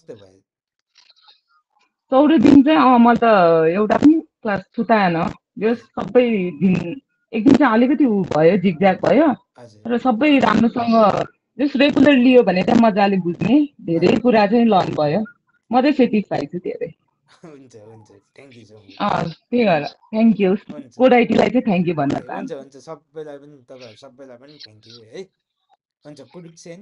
चौध दिन चाहिँ अँ म त एउटा पनि क्लास छुटाएन जस सबै दिन एक दिन चाहिँ अलिकति ऊ भयो झिकझ्याक भयो र सबै राम्रोसँग जस रेगुलर लियो भने चाहिँ मजाले बुझ्ने धेरै कुरा चाहिँ लर्न भयो म चाहिँ सेटिस्फाई छु धेरै हुन्छ हुन्छ थ्याङ्क यू सो मच अँ त्यही भएर थ्याङ्क यू कोड आइटीलाई चाहिँ थ्याङ्क यू भन्न हुन्छ हुन्छ सबैलाई पनि तपाईँहरू सबैलाई पनि थ्याङ्क यू है हुन्छ पुरुक सेन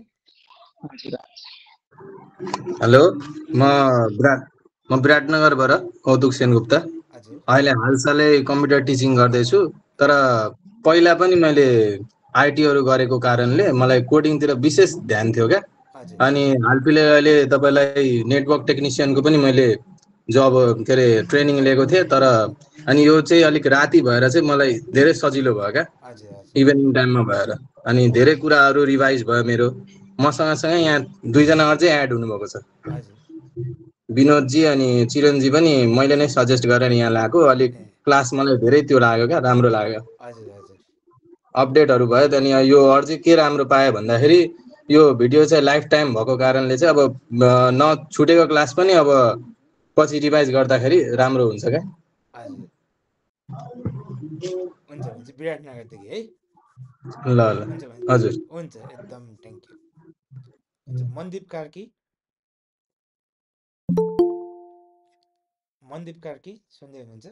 हेलो म विराट म विराटनगरबाट कौतुक सेनगुप्ता अहिले हालसालै कम्प्युटर टिचिङ गर्दैछु तर पहिला पनि मैले आइटीहरू गरेको कारणले मलाई कोडिङतिर विशेष ध्यान थियो क्या अनि हालपिले अहिले तपाईँलाई नेटवर्क टेक्निसियनको पनि मैले जब के अरे ट्रेनिङ लिएको थिएँ तर अनि यो चाहिँ अलिक राति भएर चाहिँ मलाई धेरै सजिलो भयो क्या इभिनिङ टाइममा भएर अनि धेरै कुराहरू रिभाइज भयो मेरो मसँग सँगै यहाँ दुईजना अझै एड हुनुभएको छ विनोदजी अनि चिरनजी पनि मैले नै सजेस्ट गरेर यहाँ ल्याएको अलिक क्लास मलाई धेरै त्यो लाग्यो क्या राम्रो लाग्यो अपडेटहरू भयो अनि यो अझै के राम्रो पाएँ भन्दाखेरि यो भिडियो चाहिँ लाइफ टाइम भएको कारणले चाहिँ अब नछुटेको क्लास पनि अब पछि रिभाइज गर्दाखेरि राम्रो हुन्छ क्या हुन्छ हुन्छ विराटनगरदेखि है ल ल हजुर हुन्छ एकदम थ्याङ्क यू हुन्छ मनदीप कार्की मनदीप कार्की सुन्दै हुनुहुन्छ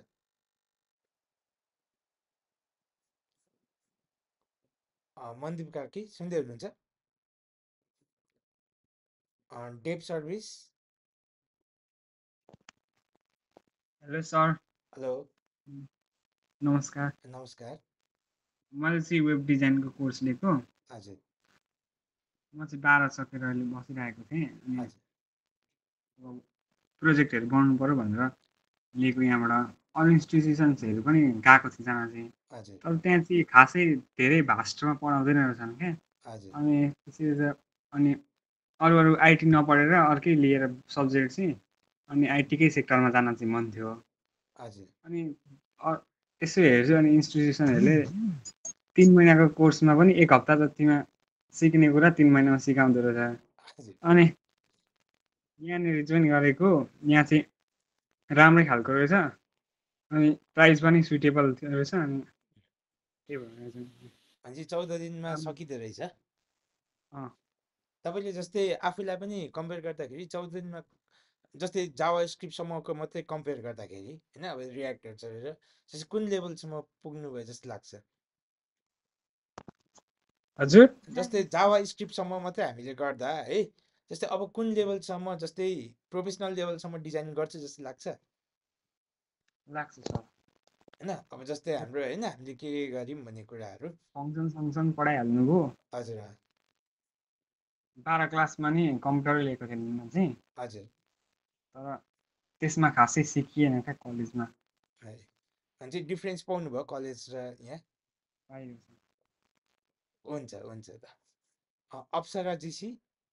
मनदीप कार्की सुन्दै हुनुहुन्छ डेप सर्भिस हेलो सर हेलो नमस्कार नमस्कार मैले चाहिँ वेब डिजाइनको कोर्स लिएको हजुर म चाहिँ बाह्र सकेर अहिले बसिरहेको थिएँ अनि प्रोजेक्टहरू बनाउनु पऱ्यो भनेर लिएको यहाँबाट अरू इन्स्टिट्युसन्सहरू पनि गएको थिएँ जहाँ चाहिँ तर त्यहाँ चाहिँ खासै धेरै भास्टमा पढाउँदैन रहेछन् क्या अनि त्यसरी अनि अरू अरू आइटी नपढेर अर्कै लिएर सब्जेक्ट चाहिँ अनि आइटीकै सेक्टरमा जान चाहिँ मन थियो अनि यसो हेर्छु अनि इन्स्टिट्युसनहरूले तिन महिनाको कोर्समा पनि एक हप्ता जतिमा सिक्ने कुरा तिन महिनामा सिकाउँदो रहेछ अनि यहाँनिर जोइन गरेको यहाँ चाहिँ राम्रै खालको रहेछ अनि प्राइस पनि सुटेबल रहेछ अनि त्यही भएर भनेपछि चौध दिनमा सकिँदो रहेछ तपाईँले जस्तै आफूलाई पनि कम्पेयर गर्दाखेरि चौध दिनमा जस्तै जावा स्क्रिप्टसम्मको मात्रै कम्पेयर गर्दाखेरि होइन अब रियाक्टहरू चलेर जस्तै कुन लेभलसम्म पुग्नु भयो जस्तो लाग्छ हजुर जस्तै जावा स्क्रिप्टसम्म मात्रै हामीले गर्दा है जस्तै अब कुन लेभलसम्म जस्तै प्रोफेसनल लेभलसम्म डिजाइन गर्छ जस्तो लाग्छ लाग्छ सर होइन अब जस्तै हाम्रो होइन हामीले के के गर्यौँ भन्ने कुराहरू फङ्सन सङ्सन पढाइहाल्नु भयो हजुर बाह्र क्लासमा नि कम्प्युटर लिएको थिएँ म चाहिँ हजुर तर त्यसमा खासै सिकिएन क्या कलेजमा भने चाहिँ डिफ्रेन्स पाउनु भयो कलेज र यहाँ पाइयो हुन्छ हुन्छ त Apsara GC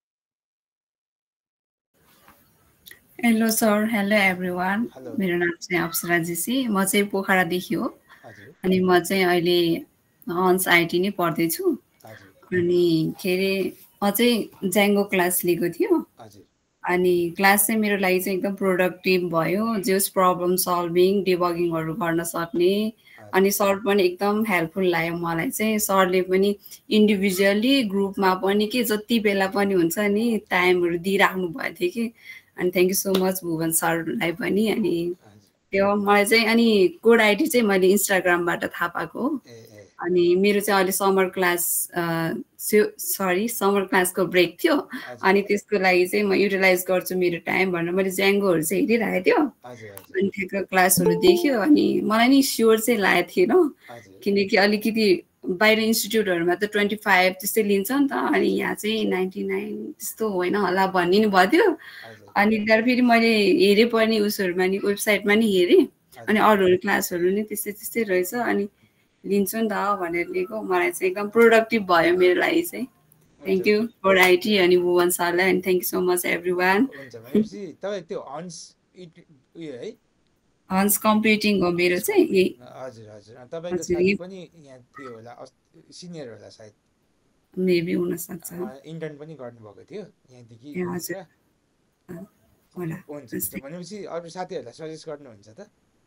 hello sir hello everyone मेरो नाम चाहिँ अप्सरा जीसी म चाहिँ पोखरादेखि हो अनि म चाहिँ अहिले हन्स आइटी नै पढ्दैछु अनि के अरे म चाहिँ ज्याङ्गो क्लास लिएको थियो अनि क्लास चाहिँ मेरो लागि चाहिँ एकदम प्रोडक्टिभ भयो जस प्रब्लम सल्भिङ डिबगिङहरू गर्न सक्ने अनि सर पनि एकदम हेल्पफुल लाग्यो मलाई चाहिँ सरले पनि इन्डिभिजुअली ग्रुपमा पनि के जति बेला पनि हुन्छ नि टाइमहरू दिइराख्नु भएको थियो कि अनि thank you so much Bhuwan सरलाई पनि अनि त्यो मलाई चाहिँ अनि कोड आइटी चाहिँ मैले इन्स्टाग्रामबाट थाहा पाएको अनि मेरो चाहिँ अहिले समर क्लास सरी समर क्लासको ब्रेक थियो अनि त्यसको लागि चाहिँ म युटिलाइज गर्छु मेरो टाइम भनेर मैले ज्याङ्गोहरू चाहिँ हेरिरहेको थियो अनि ठ्याक्क क्लासहरू देख्यो अनि मलाई नि स्योर चाहिँ लागेको थिएन किनकि अलिकति बाहिर इन्स्टिट्युटहरूमा त ट्वेन्टी फाइभ त्यस्तै लिन्छ नि त अनि यहाँ चाहिँ नाइन्टी नाइन त्यस्तो होइन होला भनिदिनु भएको थियो अनि त्यहाँबाट फेरि मैले हेरेँ पनि उसहरूमा नि वेबसाइटमा नि हेरेँ अनि अरू अरू क्लासहरू नि त्यस्तै त्यस्तै रहेछ अनि लिन्छु नि त भनेर लिएको मलाई चाहिँ एकदम प्रोडक्टिभ भयो मेरो लागि चाहिँ थ्याङ्क यू फर आइटी अनि भुवन सरलाई and thank you so much everyone हन्स कम्प्युटिङ हो मेरो चाहिँ हजुर हजुर तपाईँको साथी पनि यहाँ थियो होला सिनियर होला सायद मेबी हुन सक्छ इन्टर्न पनि गर्नुभएको थियो यहाँदेखि होला हुन्छ भनेपछि अरू साथीहरूलाई सजेस्ट गर्नुहुन्छ त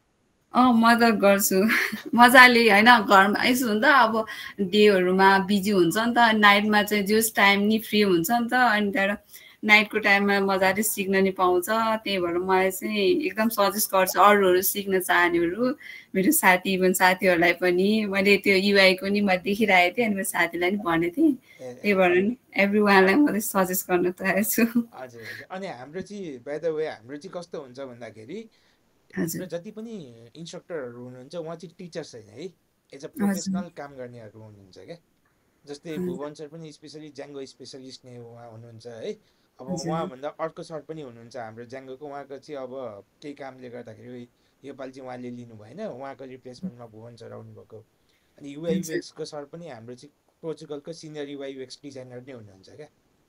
अँ म त गर्छु मजाले होइन घरमा यसो हुन्छ अब डेहरूमा बिजी हुन्छ नि त नाइटमा चाहिँ जस टाइम नि फ्री हुन्छ नि त अनि त्यहाँबाट नाइटको टाइममा मजाले सिक्न नि पाउँछ त्यही भएर मलाई चाहिँ एकदम सजेस्ट गर्छु अरूहरू सिक्न चाहनेहरू मेरो साथी इभन साथीहरूलाई पनि मैले त्यो युआईको नि मैले देखिरहेको थिएँ अनि मेरो साथीलाई नि भनेको थिएँ त्यही भएर नि एभ्री वानलाई म सजेस्ट गर्न तयार छु हजुर अनि हाम्रो चाहिँ बाइ द वे हाम्रो चाहिँ कस्तो हुन्छ भन्दाखेरि हाम्रो जति पनि इन्स्ट्रक्टरहरू हुनुहुन्छ उहाँ चाहिँ टिचर छैन है एज अ प्रोफेसनल काम गर्नेहरू हुनुहुन्छ क्या जस्तै भुवन सर पनि स्पेसली ज्याङ्गो स्पेसलिस्ट नै उहाँ हुनुहुन्छ है अब उहाँभन्दा अर्को सर पनि हुनुहुन्छ हाम्रो ज्याङ्गोको उहाँको चाहिँ अब केही कामले गर्दाखेरि योपालि चाहिँ उहाँले लिनु भएन उहाँको रिप्लेसमेन्टमा भुवन सर आउनुभएको अनि युआईयुएक्सको सर पनि हाम्रो चाहिँ पोर्चुगलको सिनियर युआईयुएक्स डिजाइनर नै हुनुहुन्छ क्या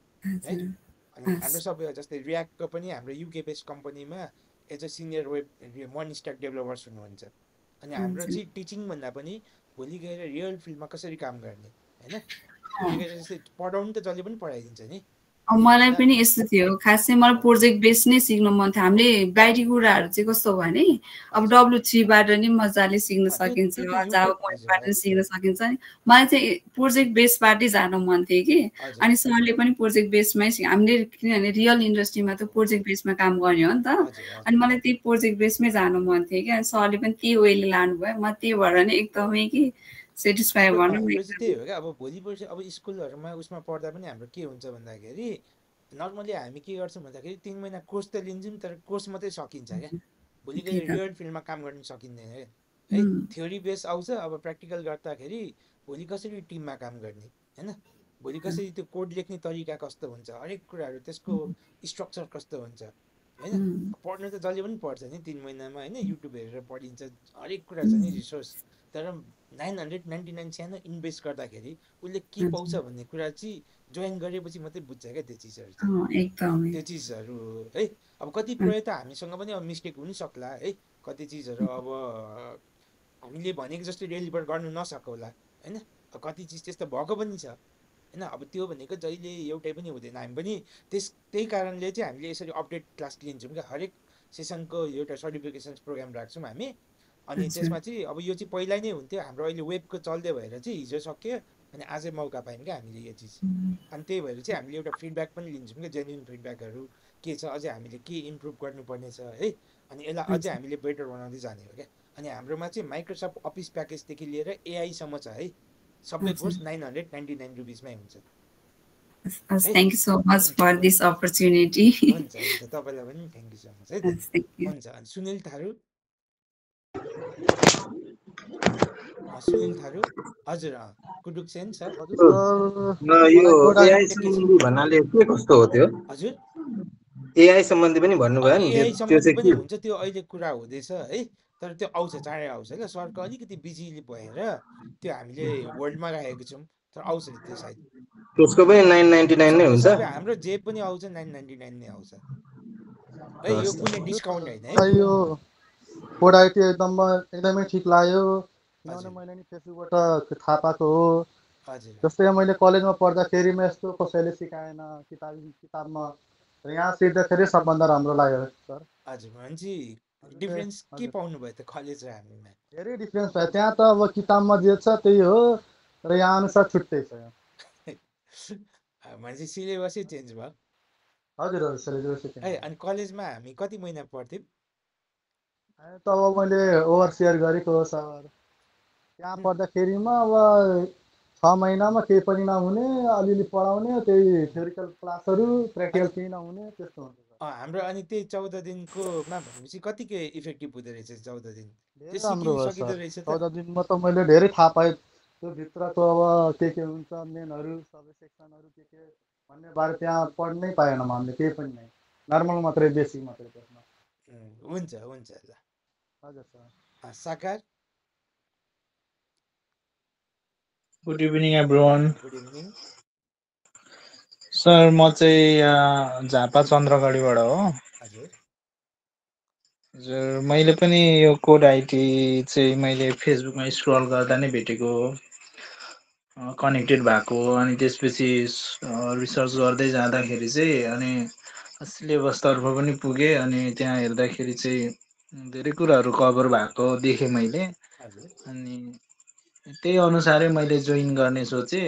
है अनि हाम्रो सबै जस्तै रियाक्टको पनि हाम्रो युके बेस्ड कम्पनीमा as a senior web MERN stack developers हुनुहुन्छ अनि हाम्रो चाहिँ टिचिङभन्दा पनि भोलि गएर रियल फिल्डमा कसरी काम गर्ने होइन भोलि गएर जस्तै पढाउनु त जसले पनि पढाइदिन्छ नि मलाई पनि यस्तो थियो खास चाहिँ मलाई प्रोजेक्ट बेस नै सिक्न मन थियो हामीले बाहिरी कुराहरू चाहिँ कस्तो भने अब डब्लु थ्रीबाट नि मजाले सिक्न सकिन्छ जावा पोइन्टबाट नि सिक्न सकिन्छ नि मलाई चाहिँ प्रोजेक्ट बेसबाटै जान मन थियो कि अनि सरले पनि प्रोजेक्ट बेसमै हामीले किनभने रियल इन्डस्ट्रीमा त प्रोजेक्ट बेसमा काम गर्ने हो नि त अनि मलाई त्यही प्रोजेक्ट बेसमै जानु मन थियो कि अनि सरले पनि त्यही वेले लानुभयो म त्यही भएर नै एकदमै कि सेटिस्फाई भनौँ न त्यही हो क्या अब भोलि पर्सि अब स्कुलहरूमा उसमा पढ्दा पनि हाम्रो के हुन्छ भन्दाखेरि नर्मली हामी के गर्छौँ भन्दाखेरि तिन महिना कोर्स त लिन्छौँ तर कोर्स मात्रै सकिन्छ क्या भोलि गएर रियल फिल्डमा काम गर्न सकिँदैन है थ्योरी बेस आउँछ अब प्र्याक्टिकल गर्दाखेरि भोलि कसरी टिममा काम गर्ने होइन भोलि कसरी त्यो कोड लेख्ने तरिका कस्तो हुन्छ हरेक कुराहरू त्यसको स्ट्रक्चर कस्तो हुन्छ होइन पढ्नु त जसले पनि पढ्छ नि तिन महिनामा होइन युट्युब हेरेर पढिन्छ हरेक कुरा छ नि रिसोर्स तर नाइन हन्ड्रेड नाइन्टी नाइन सानो इन्भेस्ट गर्दाखेरि उसले के पाउँछ भन्ने कुरा चाहिँ जोइन गरेपछि मात्रै बुझ्छ क्या त्यो चिजहरू त्यो चिजहरू है अब कति प्रयोग त हामीसँग पनि अब मिस्टेक हुनसक्ला है कति चिजहरू अब हामीले भनेको जस्तो डेलिभर गर्नु नसकौँला होइन कति चिज त्यस्तो भएको पनि छ होइन अब त्यो भनेको जहिले एउटै पनि हुँदैन हामी पनि त्यस त्यही कारणले चाहिँ हामीले यसरी अपडेट क्लास लिन्छौँ क्या हरेक सेसनको एउटा सर्टिफिकेसन प्रोग्राम राख्छौँ हामी अनि त्यसमा चाहिँ अब यो चाहिँ पहिला नै हुन्थ्यो हाम्रो अहिले वेबको चल्दै भएर चाहिँ हिजो सक्यो अनि आजै मौका पायौँ क्या हामीले यो चिज अनि त्यही भएर चाहिँ हामीले एउटा फिडब्याक पनि लिन्छौँ क्या जेन्युन फिडब्याकहरू के छ अझै हामीले के इम्प्रुभ गर्नुपर्ने छ है अनि यसलाई अझै हामीले बेटर बनाउँदै जाने हो क्या अनि हाम्रोमा चाहिँ माइक्रोसफ्ट अफिस प्याकेजदेखि लिएर एआईसम्म छ है सबै course nine hundred ninety nine रुपिसमै हुन्छ thank you so much for this opportunity हुन्छ हुन्छ तपाईँलाई पनि थ्याङ्क यू सो मच है हुन्छ अनि सुनिल थारू सुनिल थारू हजुर कुडुक सेन सर यो एआई सम्बन्धी भन्नाले के कस्तो हो त्यो हजुर एआई सम्बन्धी पनि भन्नुभयो नि एआई सम्बन्धी पनि हुन्छ त्यो अहिले कुरा हुँदैछ है तर त्यो आउँछ चाँडै आउँछ क्या सरको अलिकति बिजी भएर त्यो हामीले वर्ल्डमा राखेको छौँ तर आउँछ त्यो सायद त्यसको पनि नाइन नाइन्टी नाइन नै हुन्छ हाम्रो जे पनि आउँछ नाइन नाइन्टी नाइन नै आउँछ है यो कुनै डिस्काउन्ट होइन है यो कोड आइटी एकदम एकदमै ठिक लाग्यो किनभने मैले नि फेसबुकबाट थाहा पाएको हो जस्तै मैले कलेजमा पढ्दाखेरिमा यस्तो कसैले सिकाएन किताब किताबमा यहाँ सिक्दाखेरि सबभन्दा राम्रो लाग्यो सर हजुर भनेपछि डिफरेन्स के पाउनु भयो त कलेज र हामीमा धेरै डिफरेन्स भयो त्यहाँ त अब किताबमा जे छ त्यही हो र यहाँ अनुसार छुट्टै छ भनेपछि सिलेबसै चेन्ज भयो हजुर हजुर सिलेबसै चेन्ज है अनि कलेजमा हामी कति महिना पढ्थ्यौँ त अब मैले ओभर सेयर गरेको हो सर त्यहाँ पढ्दाखेरिमा अब छ महिनामा केही पनि नहुने, अलिअलि पढाउने, त्यही थ्योरिकल क्लासहरू, प्र्याक्टिकल केही नहुने, त्यस्तो हुन्छ। हाम्रो अनि त्यही चौध दिनकोमा भनेपछि कतिको इफेक्टिभ हुँदो रहेछ चौध दिन? धेरै राम्रो हो सर। चौध दिनमा त मैले धेरै थाहा पाएँ त्यो भित्रको अब के के हुन्छ, मेनहरू सबै सेक्सनहरू के के भन्ने बारे त्यहाँ पढ्नै पाएनौँ हामीले, केही पनि नै, नर्मल मात्रै, बेसिक मात्रै त्यसमा। हुन्छ हुन्छ ल। हजुर sir. Sakar? Good evening everyone. Good evening sir. म चाहिँ झापा चन्द्रगढीबाट हो। हजुर। हजुर, मैले पनि यो कोड आइटी चाहिँ मैले फेसबुकमा स्क्रल गर्दा नै भेटेको, कनेक्टेड भएको, अनि त्यसपछि रिसर्च गर्दै जाँदाखेरि चाहिँ अनि सिलेबसतर्फ पनि पुगेँ, अनि त्यहाँ हेर्दाखेरि चाहिँ धेरै कुराहरू कभर भएको देखेँ मैले, अनि त्यही अनुसारै मैले जोइन गर्ने सोचेँ,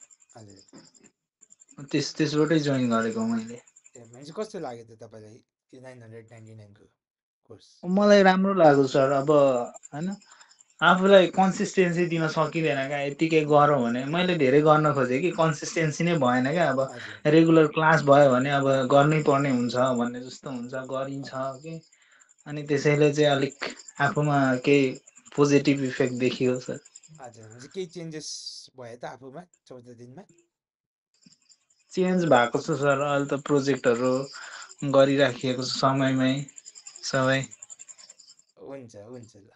त्यस त्यसबाटै जोइन गरेको मैले। भनेपछि कस्तो लाग्यो त तपाईँलाई यो नाइन हन्ड्रेड नाइन्टी नाइनको कोर्स? मलाई राम्रो लाग्यो सर। अब होइन आफूलाई कन्सिस्टेन्सी दिन सकिँदैन क्या, यतिकै गरौँ भने। मैले धेरै गर्न खोजेँ कि कन्सिस्टेन्सी नै भएन क्या। अब रेगुलर क्लास भयो भने अब गर्नै पर्ने हुन्छ भन्ने जस्तो हुन्छ, गरिन्छ कि। अनि त्यसैले चाहिँ अलिक आफूमा केही पोजिटिभ इफेक्ट देखियो सर। हजुर, भनेपछि केही चेन्जेस भयो त आफूमा चौध दिनमा? चेन्ज भएको छ सर। अहिले त प्रोजेक्टहरू गरिराखिएको छ समयमै सबै। हुन्छ हुन्छ ल।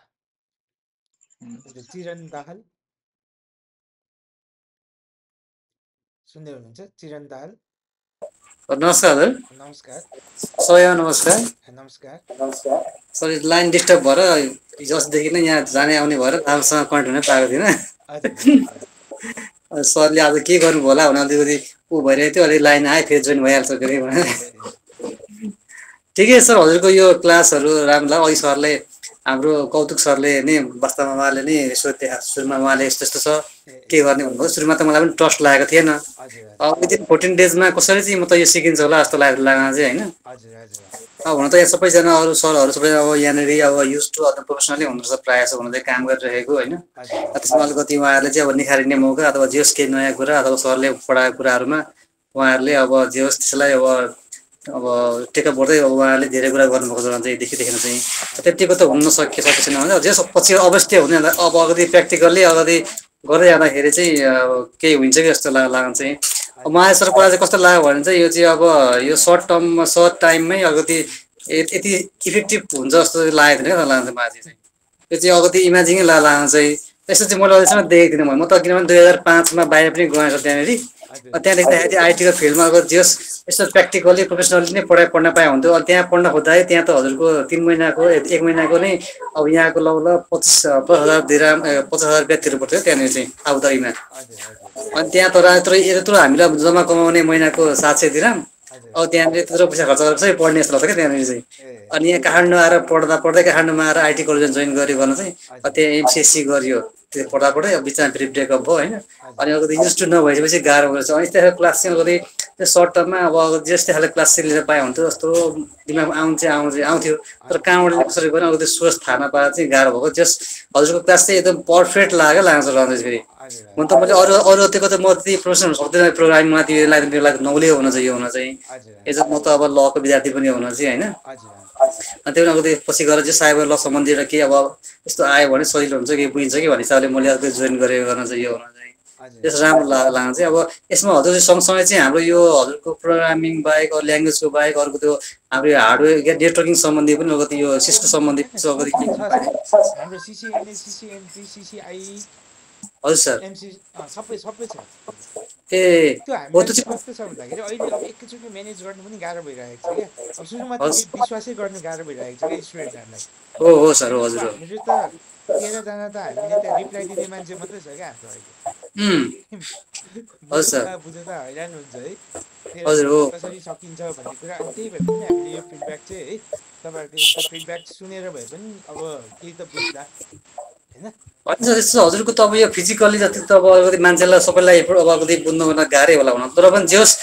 चिरन दाहाल सुन्दै हुनुहुन्छ? चिरन दाहाल नमस्कार हजुर। नमस्कार। सय नमस्कार। नमस्कार। सर लाइन डिस्टर्ब भएर हिजोदेखि नै यहाँ जाने आउने भएर राम्रोसँग कनेक्ट हुनै पाएको थिइनँ। सरले आज के गर्नुभयो होला भने अलिकति ऊ भइरहेको थियो, अलिक लाइन आयो, फेरि जोइन भइहाल्छ फेरि भनेर। ठिकै सर, हजुरको यो क्लासहरू राम्रो लाग्यो। अघि सरले हाम्रो कौतुक सरले नि वास्तवमा उहाँले नि यसो त्यहाँ सुरुमा उहाँले यस्तो यस्तो छ के गर्ने भन्नुभयो। सुरुमा त मलाई पनि ट्रस्ट लागेको थिएन। अब विदिन फोर्टिन डेजमा कसरी चाहिँ म त यो सिकिन्छ होला जस्तो लाग्यो लाग्न चाहिँ होइन। अब हुन त यहाँ सबैजना अरू सरहरू सबैजना अब यहाँनिर अब युज टु अदर प्रोफेसनली हुनुपर्छ, प्रायः जस्तो हुन चाहिँ काम गरिरहेको होइन। त्यसमा अलिकति उहाँहरूले चाहिँ अब निखारिने मौका अथवा जे होस् केही नयाँ कुरा अथवा सरले पढाएको कुराहरूमा उहाँहरूले अब जे होस् त्यसलाई अब अब टेकअप गर्दै उहाँहरूले धेरै कुरा गर्नुभएको छ चाहिँ देखिदेखि चाहिँ त्यतिको त हुन सके सकेन भने जे पछि अवश्य हुने। अब अगाडि प्र्याक्टिकल्ली अगाडि गर्दै जाँदाखेरि चाहिँ केही हुन्छ कि जस्तो लाग्छ चाहिँ। अब मलाई सर कुरा चाहिँ कस्तो लाग्यो भने चाहिँ यो चाहिँ अब यो सर्ट टर्ममा सर्ट टाइममै अलिकति यति इफेक्टिभ हुन्छ जस्तो लागेको थिएन क्या लाग्छ मलाई चाहिँ। यो चाहिँ अलिकति इमेजिङै लाग्छ चाहिँ। यस्तो चाहिँ मैले अहिलेसम्म देखेको थिइनँ। म त किनभने दुई हजार पाँचमा बाहिर पनि गएँ छ त्यहाँनिर। त्यहाँ देख्दाखेरि आइटीको फिल्डमा अगर जे होस् यस्तो प्र्याक्टिकली प्रोफेसनली नै पढाइ पढ्न पाए हुन्थ्यो। अब त्यहाँ पढ्न खोज्दाखेरि त्यहाँ त हजुरको तिन महिनाको एक महिनाको नै अब यहाँको लगभग पच्चिस पचास हजार दिराम पचास हजार रुपियाँ तिर्नु पर्थ्यो त्यहाँनिर चाहिँ आबुधाबीमा। अनि त्यहाँ तर यत्रो यत्रो हामीलाई जम्मा कमाउने महिनाको सात सय दिराम, अब त्यहाँनिर त्यत्रो पैसा खर्च गरेर चाहिँ पढ्ने जस्तो लाग्छ क्या त्यहाँनिर चाहिँ। अनि यहाँ काठमाडौँ आएर पढ्दा पढ्दै काठमाडौँमा आएर आइटी कलेज जोइन गऱ्यो गर्न चाहिँ त्यहाँ एमसिएससी गरियो, त्यो पढ्दा पढ्दै अब बिचमा फेरि ब्रेकअप भयो होइन। अनि अलिकति युज टु नभएपछि गाह्रो पर्छ। अनि त्यहाँ क्लास चाहिँ अलिकति त्यो सर्ट टर्ममा अब जस्तै खाले क्लास चाहिँ लिएर पाए हुन्थ्यो जस्तो दिमागमा आउनु चाहिँ आउनु चाहिँ आउँथ्यो। तर कहाँबाट कसरी गर्नु अलिकति सोच थाहा नपाएर चाहिँ गाह्रो भएको। जस हजुरको क्लास चाहिँ एकदम पर्फेक्ट लाग्यो लाग्छ रहँदैछ फेरि। म त मैले अरू अरू त्योको त म त्यति प्रोफेसनल सक्दिनँ प्रोग्रामिङमा, त्यो लागि मेरो लागि नौले हुन चाहिँ यो हुन चाहिँ एज म त अब लको विद्यार्थी पनि हुन चाहिँ होइन। अनि त्यो अलिकति पछि गएर चाहिँ साइबर ल सम्बन्धी र केही अब यस्तो आयो भने सजिलो हुन्छ कि बुझिन्छ कि भन्ने हिसाबले मैले अलिकति जोइन गरेको गर्न चाहिँ यो हुन चाहिँ त्यस्तो राम्रो लाग्छ चाहिँ। अब यसमा हजुर सँगसँगै चाहिँ हाम्रो यो हजुरको प्रोग्रामिङ बाहेक अरू ल्याङ्ग्वेजको बाहेक अर्को त्यो हाम्रो हार्डवेयर नेटवर्किङ सम्बन्धी पनि अलिकति यो सिस्टम सम्बन्धी हाम्रो सिसिएनए सिसिएनपी सिसिआई हजुर सर एमसी सबै सबै छ। ए त्यो हामीलाई कस्तो छ भन्दाखेरि अहिले अब एकैचोटि म्यानेज गर्नु पनि गाह्रो भइरहेको छ क्या। अब सुरुमा त विश्वासै गर्नु गाह्रो भइरहेको छ क्या स्टुडेन्टहरूलाई। हो हो सर हो हजुर। हामीहरू त तेह्रजना त हामीले त्यहाँ रिप्लाई दिने मान्छे मात्रै छ क्या हाम्रो अहिले। बुझ्दा हैरान हुन्छ है कसरी सकिन्छ भन्ने कुरा। अनि त्यही भएर पनि हामीले यो फिडब्याक चाहिँ है तपाईँहरूको यस्तो फिडब्याक सुनेर भए पनि अब केही त बुझ्दा होइन। हुन्छ त्यस्तो हजुरको त अब यो फिजिकल्ली जति त अब अलिकति मान्छेलाई सबैलाई अब अलिकति बुझ्नु गर्न गाह्रै होला भनौँ। तर पनि जे होस्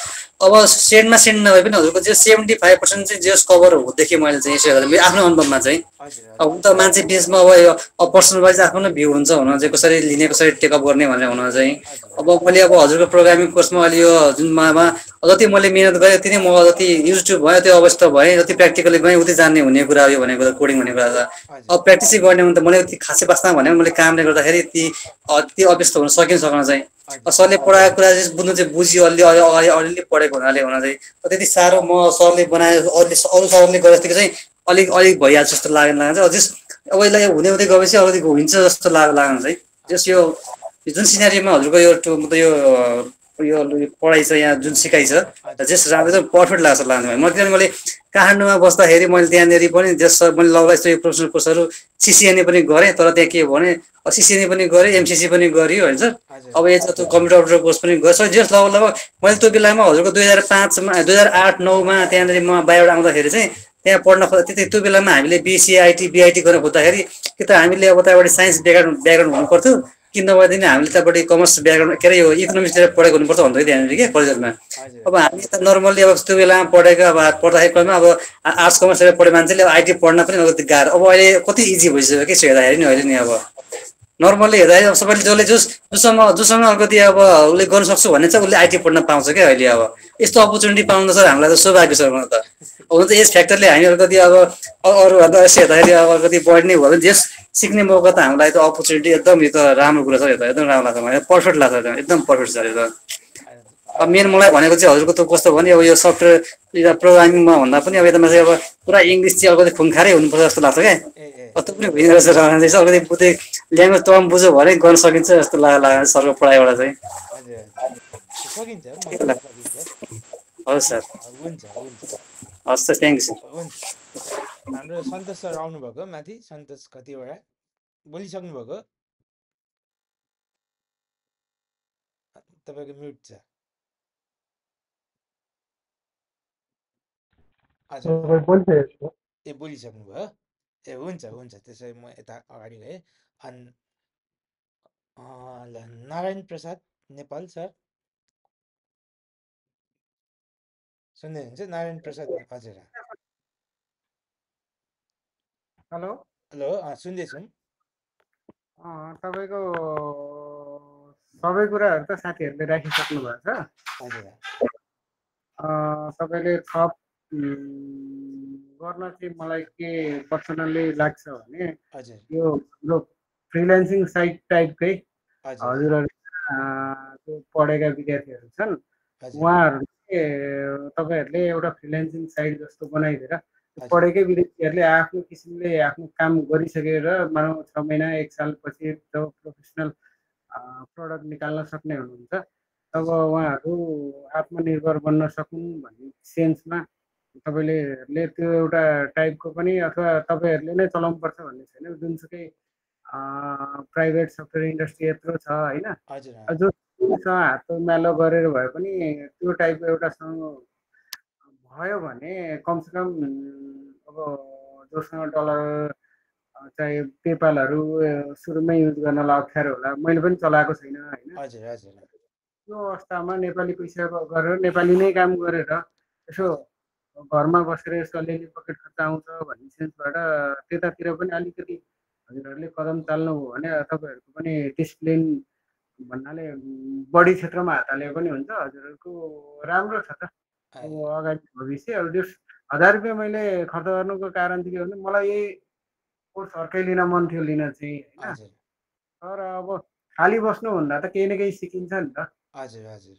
अब सेन्टमा सेन्ट नभए पनि हजुरको जे सेभेन्टी फाइभ पर्सेन्ट चाहिँ जस कभर हो देखेँ मैले चाहिँ यसो हेर्दा मेरो आफ्नो अनुभवमा चाहिँ अब हुन त मान्छे बिचमा अब यो अब पर्सनल वाइज आफ्नो भ्यू हुन्छ हुन चाहिँ कसरी लिने कसरी टेकअप गर्ने भनेर हुन चाहिँ अब मैले अब हजुरको प्रोग्रामिङ कोर्समा अहिले यो जुन मामा जति मैले मिहिनेत गरेँ त्यति नै म जति युट्युब भयो त्यो अवस्था भएँ जति प्र्याक्टिकली गएँ उति जान्ने हुने कुरा यो भनेको कोडिङ भन्ने कुरा छ अब प्र्याक्टिसै गर्ने भने त मैले त्यति खासै वास्तवमा भने मैले कामले गर्दाखेरि ती त्यो अभ्यस्त हुन सकिन सक्न चाहिँ सरले पढाएको कुरा चाहिँ बुझ्नु चाहिँ बुझ्यो अलि अगाडि अलिअलि पढेको हुनाले हुन चाहिँ त्यति साह्रो म सरले बनाए अरूले अरू सरले गरे जतिको चाहिँ अलिक अलिक भइहाल्छ जस्तो लाग्यो लाग्छ अब जस अब यसलाई हुँदै हुँदै गएपछि अलिकति हुन्छ जस्तो लाग्यो लाग्नु चाहिँ जस यो जुन सिनारीमा हजुरको यो मतलब यो यो पढाइ छ यहाँ जुन सिकाइ छ जस राम्रो एकदम पर्फेक्ट लाग्छ लाग्नु भयो मैले किनभने मैले काठमाडौँमा बस्दाखेरि मैले त्यहाँनिर पनि जस मैले लगभग यस्तो यो प्रोफेसनल कोर्सहरू सिसिएनए पनि गरेँ तर त्यहाँ के भने सिसिएनए पनि गरेँ एमसिसी पनि गरियो होइन सर अब यो त्यो कम्प्युटर कोर्स पनि गरेँ सर जस लगभग लगभग मैले त्यो बेलामा हजुरको दुई हजार पाँचमा दुई हजार आठ नौमा त्यहाँनिर म बाहिर आउँदाखेरि चाहिँ त्यहाँ पढ्न खोज्दा त्यति त्यो बेलामा हामीले बिसी आइटी बिआइटी गर्न खोज्दाखेरि कि त हामीले अब त्यहाँबाट साइन्स ब्याकग्राउन्ड ब्याकग्राउन्ड हुनु पर्थ्यो कि नभएदेखि हामीले त्यहाँबाट कमर्स ब्याकग्राउन्ड के अरे यो इकोनोमिक्सतिर पढेको हुनुपर्छ भन्दै त्यहाँनिर के कलेजमा अब हामी त नर्मल्ली अब त्यो बेलामा पढेको अब पढ्दाखेरि क्रममा अब आर्ट्स कमर्सतिर पढे मान्छेले अब आइटी पढ्न पनि अलिकति गाह्रो अब अहिले कति इजी भइसक्यो कि हेर्दाखेरि नि अहिले नि अब नर्मल्ली हेर्दाखेरि अब सबैले जसले जस जोसँग जोसँग अलिकति अब उसले गर्न सक्छु भने चाहिँ उसले आइटी पढ्न पाउँछ क्या अहिले अब यस्तो अपर्च्युनिटी पाउनु सर हामीलाई त सौभाग्य छ हुन त हुन त यस फ्याक्टरले हामी अलिकति अब अरूभन्दा यसो हेर्दाखेरि अब अलिकति बढ्ने भयो भने जस सिक्ने मौका त हामीलाई त अपर्च्युनिटी एकदम यो त राम्रो कुरा छ यो त एकदम राम्रो लाग्छ मलाई पर्फेक्ट लाग्छ एकदम पर्फेक्ट छ यो त अब मेन मलाई भनेको चाहिँ हजुरको त कस्तो भने अब यो सफ्टवेयर प्रोग्रामिङमा भन्दा पनि अब यतामा चाहिँ अब पुरा इङ्ग्लिस चाहिँ अलिकति खुङखारै हुनुपर्छ जस्तो लाग्छ क्या कस्तो पनि हुँदैन रहेछ रहेछ अलिकति बुझ्दै ल्याङ्ग्वेज त बुझ्यो भने गर्न सकिन्छ जस्तो लाग्यो सरको पढाइबाट चाहिँ हस् सर हस् सर थ्याङ्क यू सर हाम्रो सन्तोष सर आउनुभएको माथि सन्तोष कतिवटा बोलिसक्नु भएको तपाईँको म्युट छ ए बोलिसक्नु भयो ए हुन्छ हुन्छ त्यसै म यता अगाडि गएँ अनि ल नारायण प्रसाद नेपाल सर सुन्दै हुनुहुन्छ नारायण प्रसाद हजुर हेलो हेलो सुन्दैछु तपाईँको सबै कुराहरू त साथीहरूले राखिसक्नु भएको छ तपाईँले थप गर्न चाहिँ मलाई के पर्सनल्ली लाग्छ भने यो हाम्रो फ्रिल्यान्सिङ साइट टाइपकै हजुरहरू पढेका विद्यार्थीहरू छन् उहाँहरूले तपाईँहरूले एउटा फ्रिल्यान्सिङ साइट जस्तो बनाइदिएर पढेकै विद्यार्थीहरूले आफ्नो किसिमले आफ्नो काम गरिसकेर मानौ छ महिना एक सालपछि जब प्रोफेसनल प्रडक्ट निकाल्न सक्ने हुनुहुन्छ तब उहाँहरू आत्मनिर्भर बन्न सकुन् भन्ने सेन्समा तपाईँले त्यो एउटा टाइपको पनि अथवा तपाईँहरूले नै चलाउनुपर्छ भन्ने छैन जुनसुकै प्राइभेट सफ्टवेयर इन्डस्ट्री यत्रो छ होइन जोसँग हात मालो गरेर भए पनि त्यो टाइपको एउटासँग भयो भने कमसेकम अब जोसँग डलर चाहे पेपालहरू सुरुमै युज गर्नलाई अप्ठ्यारो होला मैले पनि चलाएको छैन होइन त्यो अवस्थामा नेपाली पैसा गरेर नेपाली नै काम गरेर यसो घरमा बसेर यसो अलिअलि पकेट खर्च आउँछ भन्ने सेन्सबाट त्यतातिर पनि अलिकति हजुरहरूले कदम चाल्नु हो भने तपाईँहरूको पनि डिसिप्लिन भन्नाले बढी क्षेत्रमा हात हाले पनि हुन्छ हजुरहरूको राम्रो छ त अब अगाडि भविष्य अब त्यो हजार रुपियाँ मैले खर्च गर्नुको कारण चाहिँ के भने मलाई यही कोर्स अर्कै लिन मन थियो लिन चाहिँ होइन तर अब खाली बस्नुभन्दा त केही न केही सिकिन्छ नि त हजुर हजुर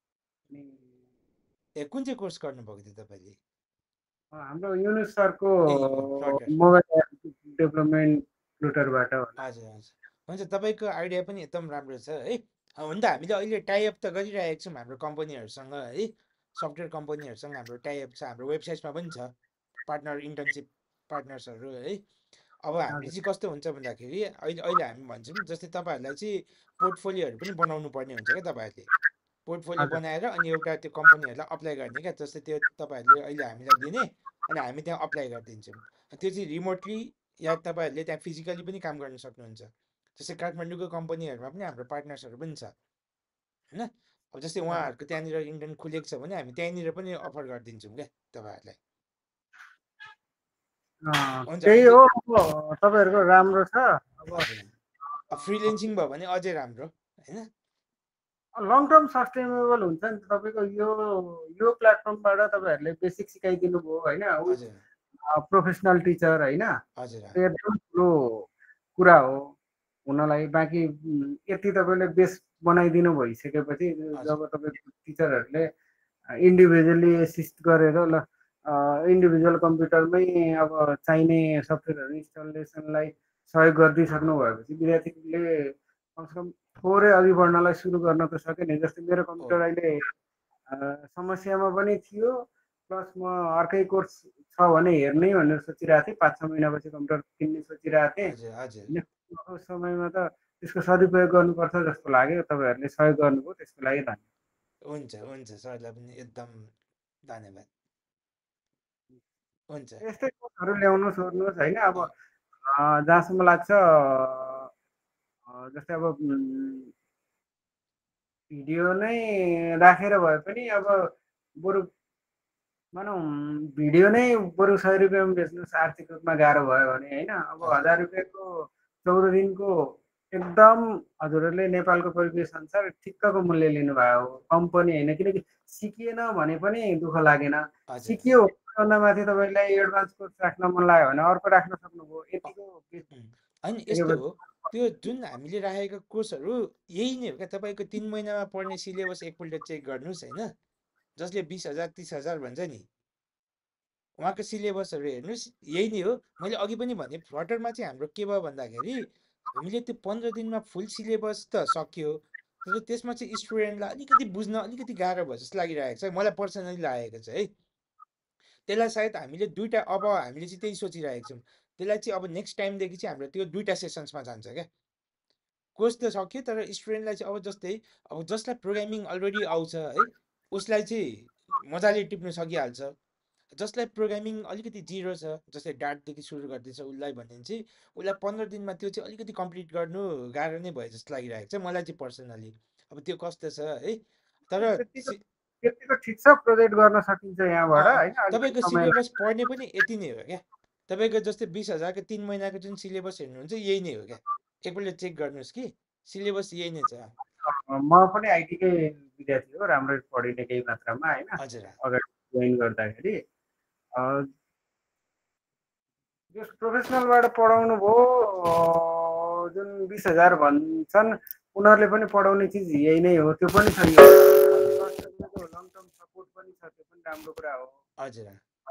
ए कुन चाहिँ कोर्स गर्नुभएको थियो तपाईँले हाम्रो युनुस सरको मोबाइल एप डेभलपमेन्ट फ्लुटरबाट हजुर हजुर हुन्छ तपाईँको आइडिया पनि एकदम राम्रो छ है हुन त हामीले अहिले टाइअप त गरिरहेको छौँ हाम्रो कम्पनीहरूसँग है सफ्टवेयर कम्पनीहरूसँग हाम्रो टाइअप छ हाम्रो वेबसाइटमा पनि छ पार्टनर इन्टर्नसिप पार्टनर्सहरू है अब हामी चाहिँ कस्तो हुन्छ भन्दाखेरि अहिले अहिले हामी भन्छौँ जस्तै तपाईँहरूलाई चाहिँ पोर्टफोलियोहरू पनि बनाउनु पर्ने हुन्छ क्या तपाईँहरूले पोर्टफोलियो बनाएर अनि एउटा त्यो कम्पनीहरूलाई अप्लाई गर्ने क्या जस्तै त्यो तपाईँहरूले अहिले हामीलाई दिने अनि हामी त्यहाँ अप्लाई गरिदिन्छौँ त्यो चाहिँ रिमोटली या तपाईँहरूले त्यहाँ फिजिकली पनि काम गर्न सक्नुहुन्छ जस्तै काठमाडौँको कम्पनीहरूमा पनि हाम्रो पार्टनर्सहरू पनि छ होइन अब जस्तै उहाँहरूको त्यहाँनिर इन्टर्न खुलेको छ भने हामी त्यहीँनिर पनि अफर गरिदिन्छौँ क्या तपाईँहरूलाई। त्यही हो अब तपाईँहरूको राम्रो छ। अब फ्रिलेन्सिङ भयो भने अझै राम्रो होइन। लङ टर्म सस्टेनेबल हुन्छ नि तपाईँको यो यो प्लेटफर्मबाट तपाईँहरूले बेसिक सिकाइदिनु भयो होइन, प्रोफेसनल टिचर होइन, एकदम ठुलो कुरा हो हुनलाई। बाँकी यति तपाईँले बेस बनाइदिनु भइसकेपछि जब तपाईँको टिचरहरूले इन्डिभिजुअली एसिस्ट गरेर ल इन्डिभिजुअल कम्प्युटरमै अब चाहिने सफ्टवेयरहरू इन्स्टलेसनलाई सहयोग गरिदिइसक्नु भएपछि विद्यार्थीले कमसेकम थोरै अघि बढ्नलाई सुरु गर्न त सक्यो नि। जस्तै मेरो कम्प्युटर अहिले समस्यामा पनि थियो, प्लस म अर्कै कोर्स छ भने हेर्ने भनेर सोचिरहेको थिएँ। पाँच छ महिनापछि कम्प्युटर किन्ने सोचिरहेको थिएँ। उस समयमा त त्यसको सदुपयोग गर्नुपर्छ जस्तो लाग्यो। तपाईँहरूले सहयोग गर्नुभयो, त्यसको लागि धन्यवाद। हुन्छ हुन्छ सरलाई पनि एकदम धन्यवाद। हुन्छ यस्तै कोर्सहरू ल्याउनुहोस् ओर्नुहोस् होइन। अब जहाँसम्म लाग्छ जस्तै अब भिडियो नै राखेर भए पनि अब बरु भनौँ भिडियो नै बरु सय रुपियाँमा बेच्नुहोस्, आर्थिक रूपमा गाह्रो भयो भने होइन। अब हजार रुपियाँको चौध दिनको एकदम हजुरहरूले नेपालको परिवेश अनुसार ठिक्कको मूल्य लिनुभयो हो, कम पनि होइन। किनकि सिकिएन भने पनि दुःख लागेन, सिकियो भन्दा माथि तपाईँलाई एडभान्स कोर्स राख्न मन लाग्यो भने अर्को राख्न सक्नुभयो। यतिको होइन यस्तो हो, त्यो जुन हामीले राखेको कोर्सहरू यही नै हो क्या। तपाईँको तिन महिनामा पढ्ने सिलेबस एकपल्ट चेक गर्नुहोस् होइन। जसले बिस हजार तिस हजार भन्छ नि, उहाँको सिलेबसहरू हेर्नुहोस्, यही नै हो। मैले अघि पनि भने फ्लटरमा चाहिँ हाम्रो के भयो भन्दाखेरि हामीले त्यो पन्ध्र दिनमा फुल सिलेबस त सक्यो, तर त्यसमा चाहिँ स्टुडेन्टलाई अलिकति बुझ्न अलिकति गाह्रो भयो जस्तो लागिरहेको छ, मलाई पर्सनली लागेको छ है। त्यसलाई सायद हामीले दुइटा अब हामीले चाहिँ त्यही सोचिरहेको छौँ, त्यसलाई चाहिँ अब नेक्स्ट टाइमदेखि चाहिँ हाम्रो त्यो दुइटा सेसन्समा जान्छ क्या। कोर्स त सक्यो तर स्टुडेन्टलाई चाहिँ अब जस्तै अब जसलाई प्रोग्रामिङ अलरेडी आउँछ है उसलाई चाहिँ मजाले टिप्नु सकिहाल्छ। जसलाई प्रोग्रामिङ अलिकति जिरो छ, जस्तै डाटदेखि सुरु गर्दैछ उसलाई भने चाहिँ उसलाई पन्ध्र दिनमा त्यो चाहिँ अलिकति कम्प्लिट गर्नु गाह्रो नै भयो जस्तो लागिरहेको छ मलाई चाहिँ पर्सनली। अब त्यो कस्तो छ है, तर त्यतिको ठिक छ, प्रोजेक्ट गर्न सकिन्छ यहाँबाट होइन। तपाईँको सिलेबस पढ्ने पनि यति नै हो क्या। तपाईँको जस्तै बिस हजारको तिन महिनाको जुन सिलेबस हेर्नुहुन्छ यही नै हो क्या। एकपल्ट चेक गर्नुहोस् कि सिलेबस यही नै छ। म पनि आइटीकै विद्यार्थी हो, राम्ररी पढिने केही मात्रामा होइन। अगाडि जोइन गर्दाखेरि जस प्रोफेसनलबाट पढाउनु भयो जुन बिस हजार भन्छन् उनीहरूले पनि पढाउने चिज यही नै हो, त्यो पनि छ। लङ टर्म सपोर्ट पनि छ, त्यो पनि राम्रो कुरा हो। हजुर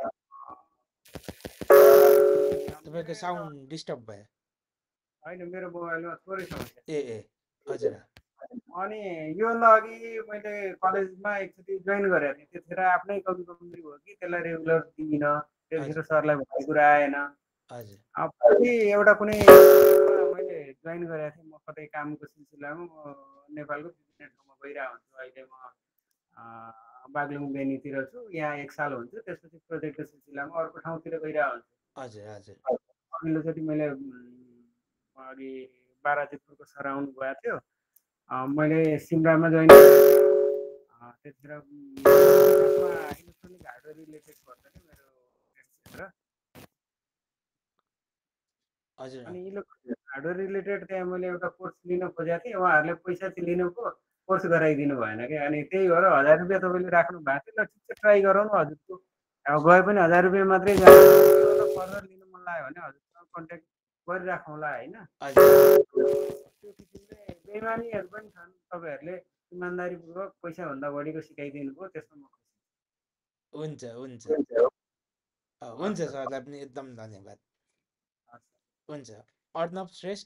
तपाईँको साउन्ड डिस्टर्ब भयो होइन, मेरो मोबाइलमा थोरै समस्या। ए ए हजुर। अनि योभन्दा अघि मैले कलेजमा एकचोटि जोइन गरेको थिएँ, त्यतिखेर आफ्नै कमी कमजोरी भयो कि त्यसलाई रेगुलर दिइनँ, त्यतिखेर सरलाई भन्ने कुरा आएन। पछि एउटा कुनै मैले जोइन गरेको थिएँ, म कतै कामको सिलसिलामा म नेपालको विभिन्न ठाउँमा गइरहेको हुन्छु। अहिले म बागलुङ बेनीतिर छु, यहाँ एक साल हुन्छ, त्यसपछि प्रोजेक्टको सिलसिलामा अर्को ठाउँतिर गइरहेको हुन्छु। हजुर हजुर। अघिल्लोचोटि मैले अघि बाराजितपुरको सर आउनु भएको थियो, मैले सिमरामा जोइन त्यतिखेर इलेक्ट्रोनिक हार्डवेयर रिलेटेड पर्छ नि मेरो क्षेत्र। हजुर। अनि इलेक्ट्रोनिक हार्डवेयर रिलेटेड त्यहाँ मैले एउटा कोर्स लिन खोजेको थिएँ, उहाँहरूले पैसा चाहिँ लिनुभयो, कोर्स गराइदिनु भएन क्या। अनि त्यही भएर हजार रुपियाँ तपाईँले राख्नु भएको थियो, ल ठिक छ ट्राई गराउनु हजुरको। अब गए पनि हजार रुपियाँ मात्रै फर्दर लिनु मन लाग्यो भने हजुरसँग कन्ट्याक्ट गरिराखौँला होइन। त्यो किसिमले बेइमानीहरू पनि छन्, तपाईँहरूले इमान्दारीपूर्वक पैसाभन्दा बढीको सिकाइदिनु भयो, त्यसमा म खुसी। हुन्छ हुन्छ हुन्छ सरलाई पनि एकदम धन्यवाद। हुन्छ। अर्णव श्रेष्ठ,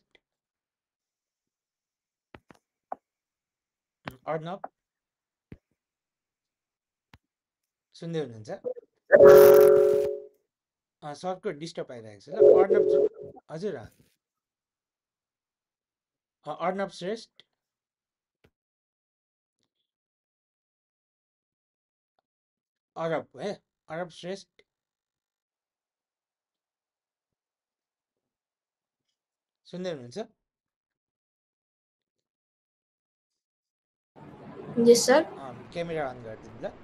अर्णव सुन्दै हुनुहुन्छ? सरको डिस्टर्ब आइरहेको छ ल। अर्णव हजुर, अर्णव श्रेष्ठ अरब है, अरब श्रेष्ठ सुन्दै हुनुहुन्छ? यस सर। क्यामेरा अन गरिदिनु ल।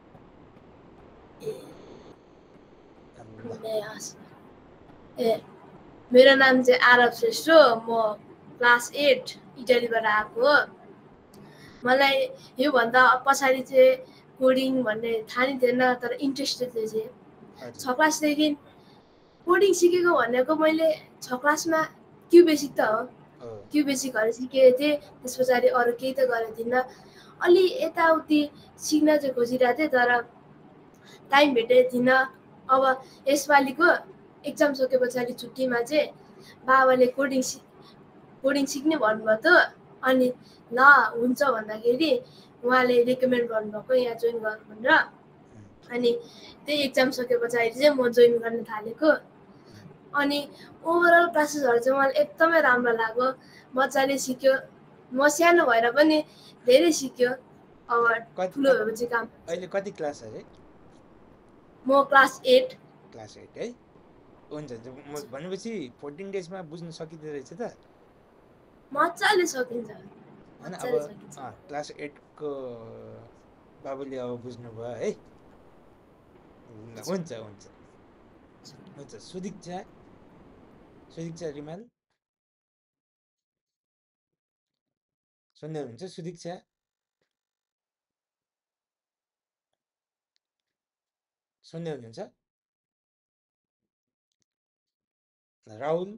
ए मेरो नाम चाहिँ आरव श्रेष्ठ, म क्लास एट इटलीबाट आएको हो। मलाई योभन्दा पछाडि चाहिँ कोडिङ भन्ने थाहा नै थिएन, तर इन्ट्रेस्टेड थिएँ चाहिँ छ क्लासदेखि कोडिङ सिकेको भनेको मैले छ क्लासमा क्यु बेसिक त हो, क्यु बेसिकहरू सिकेको थिएँ। त्यस पछाडि अरू केही त गरेको थिइनँ, अलि यताउति सिक्न चाहिँ खोजिरहेको थिएँ तर टाइम भेटेको थिइनँ। अब यसपालिको एक्जाम सके पछाडि छुट्टीमा चाहिँ बाबाले कोडिङ सि कोडिङ सिक्ने भन्नुभयो त, अनि ल हुन्छ भन्दाखेरि उहाँले रेकमेन्ड गर्नुभएको यहाँ जोइन गर भनेर। अनि त्यही एक्जाम सके पछाडि चाहिँ म जोइन गर्न थालेको। अनि ओभरअल क्लासेसहरू चाहिँ मलाई एकदमै राम्रो लाग्यो, मजाले सिक्यो। म सानो भएर पनि धेरै सिक्यो। अब ठुलो भएपछि काम। अहिले कति क्लास अरे? म क्लास एट। क्लास एट है, हुन्छ। भनेपछि फोर्टिन डेजमा बुझ्न सकिँदो रहेछ त? मजाले सकिन्छ होइन। अब क्लास एटको बाबुले अब बुझ्नुभयो है। हुन्छ हुन्छ हुन्छ। सुदीक्षा सुदीक्षा रिमाल सुन्दै हुनुहुन्छ? सुदीक्षा सुन्दै हुनुहुन्छ? राहुल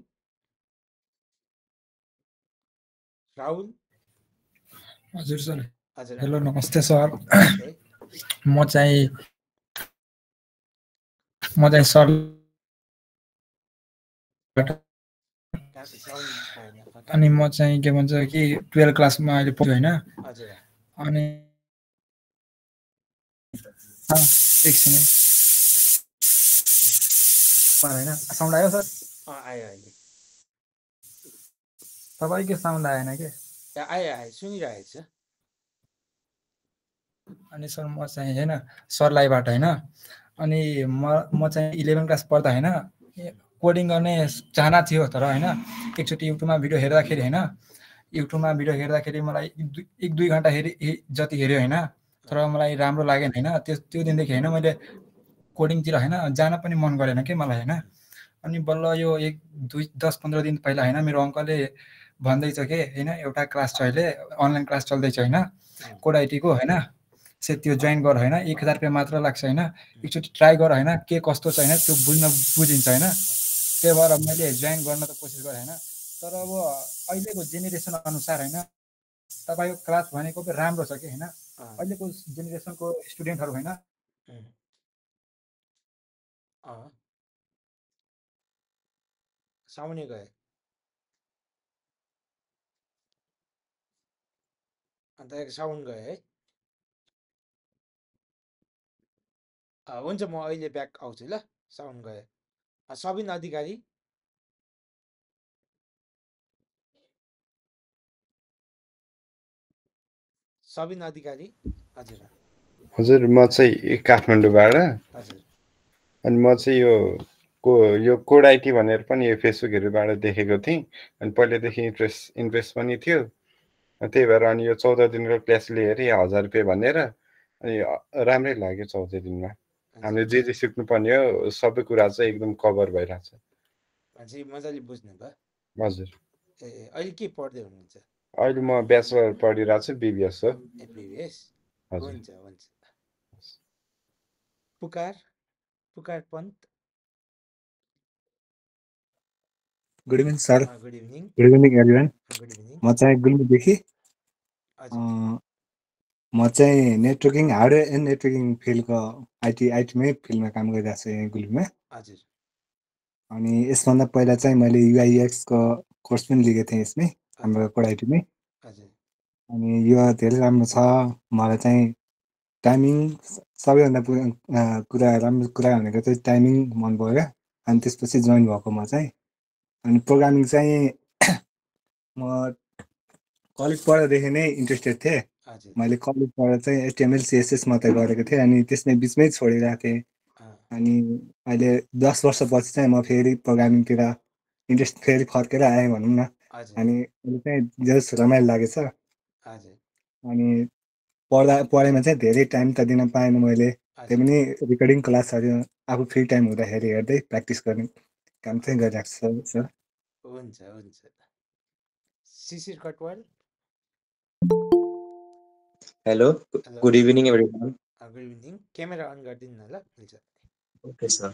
राहुल हजुर सर। हजुर। हेलो नमस्ते सर। म चाहिँ म चाहिँ सर अनि म चाहिँ के भन्छ कि टुवेल्भ क्लासमा अहिले पढ्छु होइन। अनि एकछिन होइन, साउन्ड आयो सर? आयो अहिले। तपाईँको साउन्ड आएन के? आयो आयो, सुनिरहेको छ। अनि सर म चाहिँ होइन सरलाईबाट होइन। अनि म म चाहिँ इलेभेन क्लास पढ्दा होइन कोडिङ गर्ने चाहना थियो, तर होइन एकचोटि युट्युबमा भिडियो हेर्दाखेरि होइन युट्युबमा भिडियो हेर्दाखेरि मलाई एक दुई घन्टा हेरि जति हेऱ्यो होइन, तर मलाई राम्रो लागेन होइन। त्यो त्यो दिनदेखि होइन मैले कोडिङतिर होइन जान पनि मन गरेन कि मलाई होइन। अनि बल्ल यो एक दुई दस पन्ध्र दिन पहिला होइन मेरो अङ्कलले भन्दैछ कि होइन एउटा क्लास छ अहिले अनलाइन क्लास चल्दैछ होइन कोड आइटीको होइन, से त्यो जोइन गर होइन, एक हजार रुपियाँ मात्र लाग्छ होइन, एकचोटि ट्राई गर होइन के कस्तो छ होइन त्यो बुझ्न बुझिन्छ होइन। त्यही भएर मैले जोइन गर्न त कोसिस गरेँ होइन। तर अब अहिलेको जेनेरेसन अनुसार होइन तपाईँको क्लास भनेको पनि राम्रो छ कि होइन। अहिलेको जेनेरेसनको स्टुडेन्टहरू होइन साउन्ड गए अन्त साउन्ड गयो है। हुन्छ म अहिले ब्याक आउँछु ल, साउन्ड गयो। सबिन अधिकारी सबिन अधिकारी हजुर। हजुर म चाहिँ काठमाडौँबाट। हजुर। अनि म चाहिँ यो को यो कोड आइटी भनेर पनि यो फेसबुकहरूबाट देखेको थिएँ, अनि पहिल्यैदेखि इन्ट्रेस्ट इन्ट्रेस्ट पनि थियो। त्यही भएर अनि यो चौध दिनको क्लास लिएर हजार रुपियाँ भनेर अनि राम्रै लाग्यो। चौध दिनमा हामीले जे जे सिक्नुपर्ने हो सबै कुरा चाहिँ एकदम कभर भइरहेछ। मान्छे मजाले बुझ्नु भयो। हजुर। ए अहिले के पढ्दै हुनुहुन्छ? अहिले म ब्याचलर पढिरहेको छु, बिबिएस हो। ए बिबिएस, हुन्छ हुन्छ। Pukar Pukar Pant. Good evening sir. Good evening. Good evening everyone. Good evening. म चाहिँ गुल्मीदेखि म चाहिँ नेटवर्किङ हार्डवेयर एन्ड नेटवर्किङ फिल्डको आइटी आइटीमै फिल्डमा काम गरिरहेको छु यहाँ गुल्मीमा। हजुर। अनि यसभन्दा पहिला चाहिँ मैले युआइएक्सको कोर्स पनि लिएको थिएँ यसमै हाम्रो कोड आइटीमै। अनि यो धेरै राम्रो छ। मलाई चाहिँ टाइमिङ सबैभन्दा कुरा राम्रो कुरा भनेको चाहिँ टाइमिङ मन पऱ्यो। अनि त्यसपछि जोइन भएको म चाहिँ। अनि प्रोग्रामिङ चाहिँ म कलेज पढ्दादेखि नै इन्ट्रेस्टेड थिएँ। मैले कलेज पढ्दा चाहिँ एचटिएमएल सिएसएस मात्रै गरेको थिएँ, अनि त्यसमै बिचमै छोडिरहेको थिएँ। अनि अहिले दस वर्षपछि चाहिँ म फेरि प्रोग्रामिङतिर इन्ट्रेस्ट फेरि फर्केर आएँ भनौँ न। अनि अहिले चाहिँ जस रमाइलो लागेछ। अनि पढ्दा पढाइमा चाहिँ धेरै टाइम त दिन पाएन मैले, त्यही पनि रेकर्डिङ क्लासहरू आफू फ्री टाइम हुँदाखेरि हेर्दै प्र्याक्टिस गर्ने काम चाहिँ गरिरहेको छ सर। हुन्छ हुन्छ। Shishir Katwal. Hello, good evening everyone. Good evening. Camera on गरिदिनु न ल। हुन्छ। Okay sir.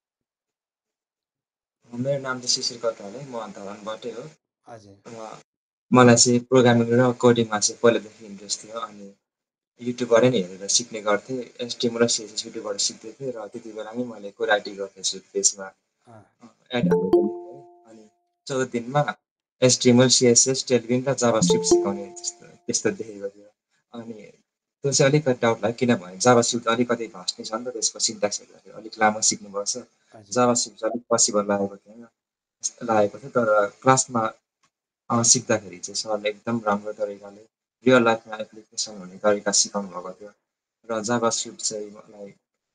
मेरो नाम चाहिँ शिशिर कटवाल है, म धरानबाटै हो। हजुर। मलाई चाहिँ प्रोग्रामिङ र कोडिङमा चाहिँ पहिलादेखि इन्ट्रेस्ट थियो, अनि युट्युबबाटै नै हेरेर सिक्ने गर्थेँ। एचटिएमएल र सिएसएस युट्युबबाट सिक्दै थिएँ र त्यति बेला नै मैले कोराइटीको फेसबुक पेजमा एड हालेको थिएँ। अनि चौध दिनमा एचटिएमएल सिएसएस टेलविन र जाभास्क्रिप्ट सिकाउने त्यस्तो त्यस्तो देखेको थियो। अनि त्यो चाहिँ अलिकति डाउट लाग्यो, किनभने जाभास्क्रिप्ट अलिकति भास्ट नै छ नि त, त्यसको सिन्ट्याक्स हेर्दाखेरि अलिक लामो सिक्नुपर्छ। जाभास्क्रिप्ट अलिक पोसिबल लागेको थिएन लागेको थियो तर क्लासमा सिक्दाखेरि चाहिँ सरले एकदम राम्रो तरिकाले रियल लाइफमा एप्लिकेसन हुने तरिका सिकाउनु भएको थियो। र जाभास्क्रिप्ट चाहिँ मलाई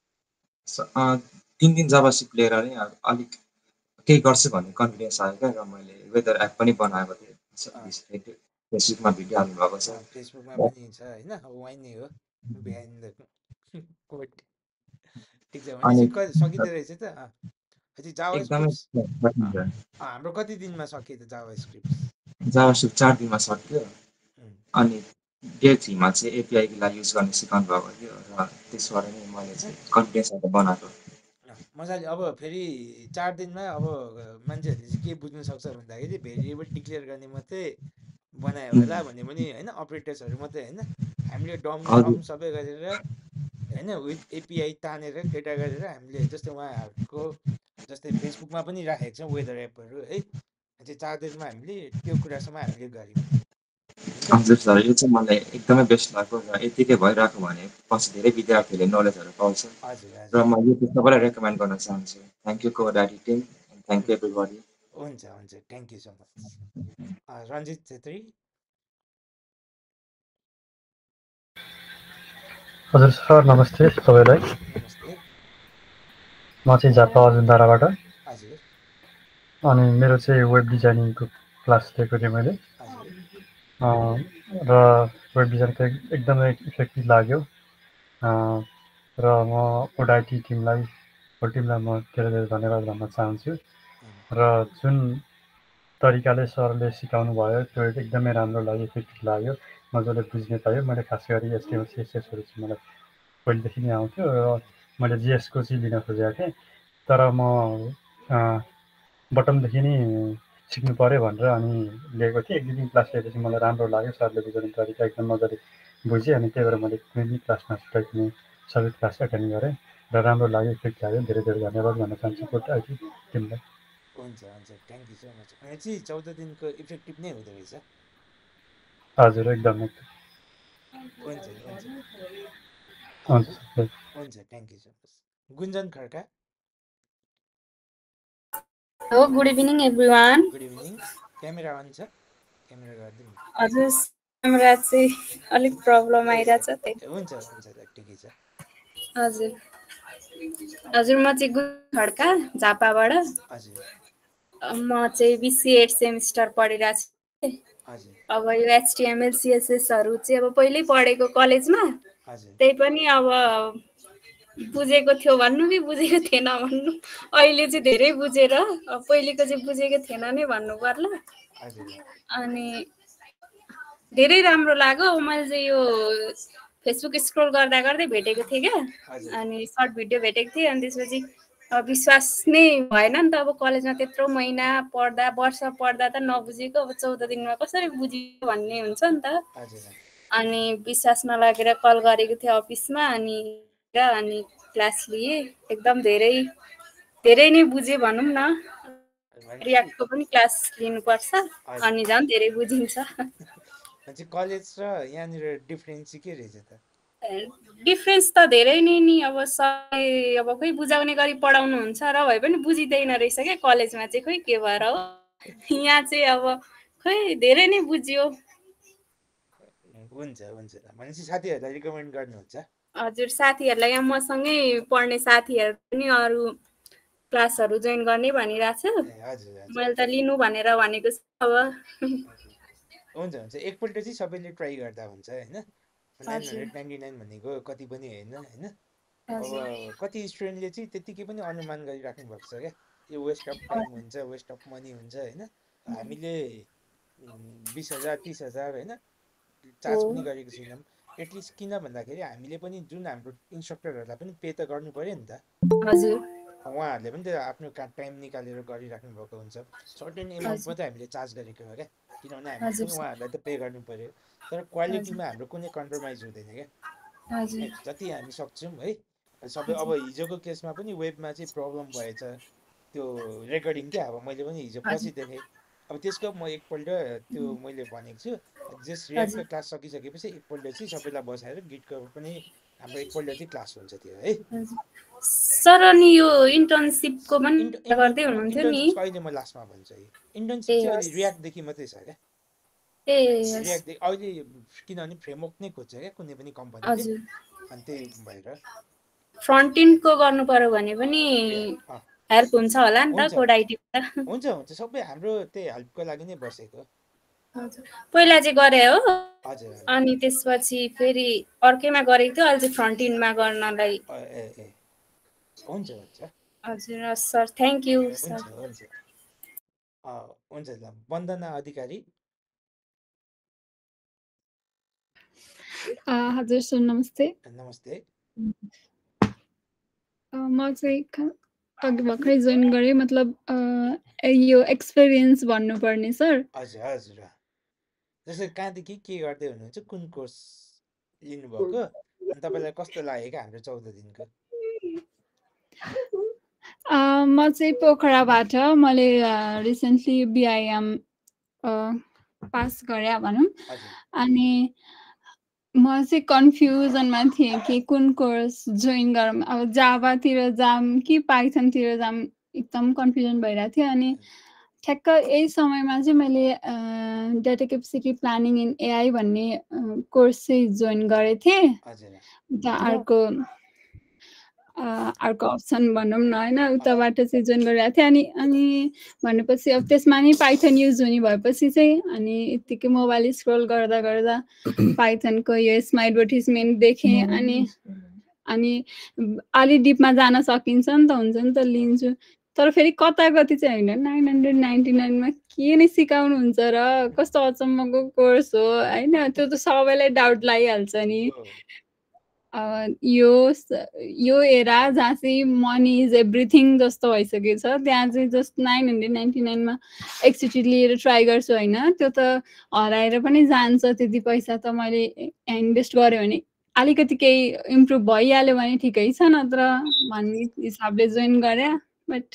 तिन दिन जाभास्क्रिप्ट लिएर नै अलिक केही गर्छु भन्ने कन्फिडेन्स आयो क्या। र मैले वेदर एप पनि बनाएको थिएँ, फेसबुकमा भिडियो हाल्नु भएको छ। फेसबुकमा पनि छ होइन, वाइ नै हो बिहाइन्ड द कोड। ठिक छ, भनेपछि सकिँदो रहेछ त। अझै जाभास्क्रिप्ट हाम्रो कति दिनमा सकियो त जाभास्क्रिप्ट? जाभास्क्रिप्ट चार दिनमा सक्यो। अनि डे थ्रीमा चाहिँ एपिआईलाई युज गर्ने सिकाउनु भएको थियो र त्यसबाट नै मैले चाहिँ कन्फिडेन्स बनाएको। मजाले। अब फेरि चार दिनमा अब मान्छेहरूले चाहिँ के बुझ्नु सक्छ भन्दाखेरि भेरिएबल डिक्लेयर गर्ने मात्रै बनायो होला भन्ने पनि होइन, अपरेटर्सहरू मात्रै होइन, हामीले डम सम सबै गरेर होइन विथ एपिआई तानेर केटा गरेर हामीले जस्तै उहाँहरूको जस्तै फेसबुकमा पनि राखेको छौँ वेदर एपहरू है। चाहिँ चार दिनमा हामीले त्यो कुरासम्म हामीले गऱ्यौँ। हजुर सर, यो चाहिँ मलाई एकदमै बेस्ट लाग्यो र यतिकै भइरहेको भने पछि धेरै विद्यार्थीहरूले नलेजहरू पाउँछ र म यो सबैलाई रेकमेन्ड गर्न चाहन्छु। Thank you Codeit team, thank you everybody. हुन्छ हुन्छ, thank you so much. Ranjit Chhetri. हजुर सर, नमस्ते सबैलाई। नमस्ते। म चाहिँ झापा अजुनधाराबाट। हजुर। अनि मेरो चाहिँ वेब डिजाइनिङको क्लास लिएको थिएँ मैले र वेब डिजाइन त एकदमै इफेक्टिभ लाग्यो र म कोडाइटी टिमलाई होल टिमलाई म धेरै धेरै धन्यवाद भन्न चाहन्छु। र जुन तरिकाले सरले सिकाउनु भयो त्यो एकदमै राम्रो लाग्यो, इफेक्टिभ लाग्यो, मजाले बुझ्ने पायो। मैले खास गरी एचटिएमएल सिएसएसहरू चाहिँ मलाई पहिलेदेखि नै आउँथ्यो र मैले जिएसको चाहिँ लिन खोजेको थिएँ, तर म बटमदेखि नै सिक्नु पऱ्यो भनेर अनि लिएको थिएँ। एक दुई दिन क्लास लिएपछि मलाई राम्रो लाग्यो, सरले बुझाउने तरिका एकदम मजाले बुझेँ। अनि त्यही भएर मैले कुनै पनि क्लास नछुटाइकन सबै क्लास एटेन्ड गरेँ र राम्रो लाग्यो, इफेक्ट लाग्यो। धेरै धेरै धन्यवाद भन्न चाहन्छु कोडाइटी टिमलाई। हुन्छ हुन्छ, थ्याङ्क यू सो मच। अनि चाहिँ चौध दिनको इफेक्टिभ नै हुँदो रहेछ? हजुर, एकदम एकदम। हुन्छ हुन्छ हुन्छ हुन्छ, thank you so much. Gunjan Khadka. Hello, good evening everyone. Good evening. Camera अन छ? क्यामेरा गरिदिनु। हजुर, क्यामेरा चाहिँ अलिक प्रब्लम आइरहेछ त्यही। हुन्छ हुन्छ, ठिकै छ। हजुर हजुर, म चाहिँ गुन्जन खड्का झापाबाट। हजुर। म चाहिँ बिसी एट सेमिस्टर पढिरहेको छु। अब यो एचटिएमएल सिएसएसहरू चाहिँ अब पहिल्यै पढेको कलेजमा, त्यही पनि अब बुझेको थियो भन्नु कि बुझेको थिएन भन्नु, अहिले चाहिँ धेरै बुझेर पहिलेको चाहिँ बुझेको थिएन नै भन्नु पर्ला। अनि धेरै राम्रो लाग्यो। मैले चाहिँ यो फेसबुक स्क्रोल गर्दा गर्दै भेटेको थिएँ क्या, अनि सर्ट भिडियो भेटेको थिएँ। अनि त्यसपछि विश्वास नै भएन नि त, अब कलेजमा त्यत्रो महिना पढ्दा वर्ष पढ्दा त नबुझेको अब चौध दिनमा कसरी बुझ्यो भन्ने हुन्छ नि त। अनि विश्वास नलागेर कल गरेको थिएँ अफिसमा, अनि अनि क्लास लिएँ। एकदम धेरै धेरै नै बुझेँ भनौँ न। रियाक्टको पनि क्लास लिनुपर्छ अनि झन् धेरै बुझिन्छ। कलेज र यहाँनिर डिफरेन्स चाहिँ के रहेछ त? डिफरेन्स त धेरै नै नि। अब सबै अब खोइ बुझाउने गरी पढाउनुहुन्छ र भए पनि बुझिँदैन रहेछ क्या कलेजमा चाहिँ, खोइ के भएर हो। यहाँ चाहिँ अब खोइ धेरै नै बुझ्यो। हुन्छ हुन्छ, भनेपछि साथीहरूलाई रिकमेन्ड गर्नुहुन्छ? हजुर, साथीहरूलाई यहाँ मसँगै पढ्ने साथीहरू पनि अरू क्लासहरू जोइन गर्ने भनिरहेको छ। मैले त लिनु भनेर भनेको छु अब। हुन्छ हुन्छ, एकपल्ट चाहिँ सबैले ट्राई गर्दा हुन्छ होइन। नाइन हन्ड्रेड नाइन्टी नाइन भनेको कति पनि होइन होइन अब कति स्टुडेन्टले चाहिँ त्यतिकै पनि अनुमान गरिराख्नु भएको छ क्या यो वेस्ट अफ टाइम हुन्छ वेस्ट अफ मनी हुन्छ होइन हामीले बिस हजार तिस हजार होइन चार्ज पनि गरेको छैनौँ एटलिस्ट किन भन्दाखेरि हामीले पनि जुन हाम्रो इन्स्ट्रक्टरहरूलाई पनि पे त गर्नु पऱ्यो नि त उहाँहरूले पनि त आफ्नो टाइम निकालेर गरिराख्नु भएको हुन्छ सर्टेन एमाउन्ट मात्रै हामीले चार्ज गरेको हो क्या किनभने हामीले पनि उहाँहरूलाई त पे गर्नु पऱ्यो तर क्वालिटीमा हाम्रो कुनै कम्प्रोमाइज हुँदैन क्या जति हामी सक्छौँ है सबै अब हिजोको केसमा पनि वेबमा चाहिँ प्रब्लम भएछ त्यो रेकर्डिङ क्या अब मैले पनि हिजो पछि देखेँ अब त्यसको म एकपल्ट त्यो मैले भनेको छु जस रियाक्टको क्लास सकिसकेपछि एकपल्ट चाहिँ सबैलाई बसाएर गिटको पनि हाम्रो एकपल्ट चाहिँ क्लास हुन्छ त्यो है सर अनि यो इन्टर्नसिपको पनि गर्दै हुनुहुन्थ्यो नि अहिले म लास्टमा भन्छु है इन्टर्नसिप चाहिँ अहिले रियाक्टदेखि मात्रै छ क्या ए रियाक्टदेखि अहिले किनभने फ्रेमवर्क नै खोज्छ क्या कुनै पनि कम्पनीले अनि त्यही भएर फ्रन्ट इन्डको गर्नु पर्यो भने पनि हेल्प हुन्छ होला नि त कोड आइटीमा हुन्छ हुन्छ सबै हाम्रो त्यही हेल्पको लागि नै बसेको पहिला चाहिँ गरे हो हजुर अनि त्यसपछि फेरि अर्कैमा गरेको थियो अहिले चाहिँ फ्रन्ट इन्डमा गर्नलाई ए ए हुन्छ हुन्छ हजुर सर थ्याङ्क यू हुन्छ हुन्छ हुन्छ ल वन्दना अधिकारी हजुर सर नमस्ते नमस्ते म चाहिँ अघि भर्खरै जोइन गरेँ मतलब यो एक्सपिरियन्स भन्नुपर्ने सर हजुर हजुर जस्तै कहाँदेखि के गर्दै हुनुहुन्छ कुन कोर्स लिनुभएको अनि तपाईँलाई कस्तो लाग्यो क्या हाम्रो चौध दिनको म चाहिँ पोखराबाट मैले रिसेन्टली बिआइएम पास गरेँ भनौँ अनि म चाहिँ कन्फ्युजनमा थिएँ कि कुन कोर्स जोइन गरौँ अब जाभातिर जाम कि पाइथनतिर जाम एकदम कन्फ्युजन भइरहेको थियो अनि ठ्याक्क यही समयमा चाहिँ मैले data capacity planning in AI भन्ने कोर्स चाहिँ जोइन गरेको थिएँ उता अर्को अर्को अप्सन भनौँ न होइन उताबाट चाहिँ जोइन गरिरहेको थिएँ अनि अनि भनेपछि अब त्यसमा नि पाइथन युज हुने भएपछि चाहिँ अनि यत्तिकै मोबाइल स्क्रोल गर्दा गर्दा पाइथनको यो यसमा एडभर्टिजमेन्ट देखेँ अनि अनि अलि डिपमा जान सकिन्छ नि त हुन्छ नि त लिन्छु तर फेरि कता कति चाहिँ होइन नाइन हन्ड्रेड नाइन्टी नाइनमा के नै सिकाउनुहुन्छ र कस्तो अचम्मको कोर्स हो होइन त्यो त सबैलाई डाउट लागिहाल्छ नि यो यो एरा जहाँ चाहिँ मनी इज एभ्रिथिङ जस्तो भइसकेको छ त्यहाँ चाहिँ जस्ट नाइन हन्ड्रेड नाइन्टी नाइनमा एकचोटि लिएर ट्राई गर्छु होइन त्यो त हराएर पनि जान्छ त्यति पैसा त मैले इन्भेस्ट गरेँ भने अलिकति केही इम्प्रुभ भइहाल्यो भने ठिकै छ नत्र भन्ने हिसाबले जोइन गरेँ बट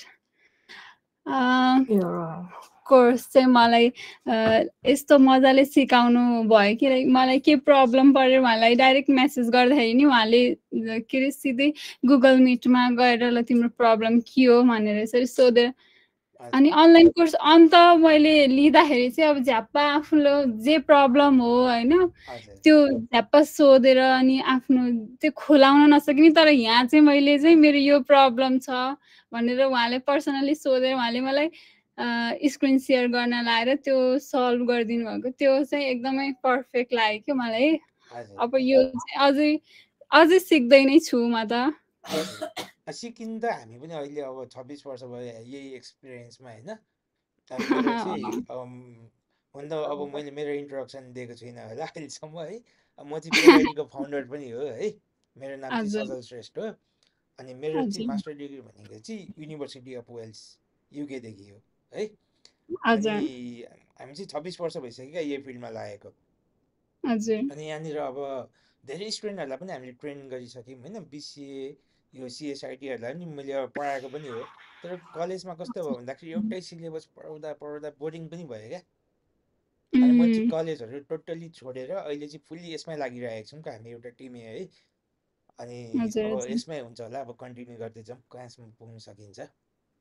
कोर्स चाहिँ मलाई यस्तो मजाले सिकाउनु भयो कि मलाई के प्रब्लम पऱ्यो उहाँलाई डाइरेक्ट मेसेज गर्दाखेरि नि उहाँले के अरे सिधै गुगल मिटमा गएर ल तिम्रो प्रब्लम के हो भनेर यसरी सोधेर अनि अनलाइन कोर्स अन्त मैले लिँदाखेरि चाहिँ अब झ्याप्पा आफूले जे प्रब्लम हो होइन त्यो झ्याप्पा सोधेर अनि आफ्नो त्यो खुलाउन नसकिने तर यहाँ चाहिँ मैले चाहिँ मेरो यो प्रब्लम छ भनेर उहाँले पर्सनली सोधेर उहाँले मलाई स्क्रिन सेयर गर्न लाएर त्यो सल्भ गरिदिनु भएको त्यो चाहिँ एकदमै पर्फेक्ट लाग्यो क्या मलाई अब यो चाहिँ अझै अझै सिक्दै नै छु म त सिकिन त हामी पनि अहिले अब छब्बिस वर्ष भयो यही एक्सपिरियन्समा होइन मेरो चाहिँ हुन त अब मैले मेरो इन्ट्रोडक्सन दिएको छुइनँ होला अहिलेसम्म है म चाहिँ प्रोभाइडीको फाउन्डर पनि हो है मेरो नाम चाहिँ सजल श्रेष्ठ हो अनि मेरो चाहिँ मास्टर डिग्री भनेको चाहिँ युनिभर्सिटी अफ वेल्स युकेदेखि हो है अनि हामी चाहिँ छब्बिस वर्ष भइसक्यो क्या यही फिल्डमा लागेको अनि यहाँनिर अब धेरै स्टुडेन्टहरूलाई पनि हामीले ट्रेन गरिसक्यौँ होइन बिसिए यो सिएसआइटीहरूलाई पनि मैले अब पढाएको पनि हो तर कलेजमा कस्तो भयो भन्दाखेरि एउटै सिलेबस पढाउँदा पढाउँदा बोरिङ पनि भयो क्या अनि म चाहिँ कलेजहरू टोटल्ली छोडेर अहिले चाहिँ फुल्ली यसमै लागिरहेको छौँ क्या हामी एउटा टिमै है अनि अब यसमै हुन्छ होला अब कन्टिन्यू गर्दै जाउँ कहाँसम्म पुग्न सकिन्छ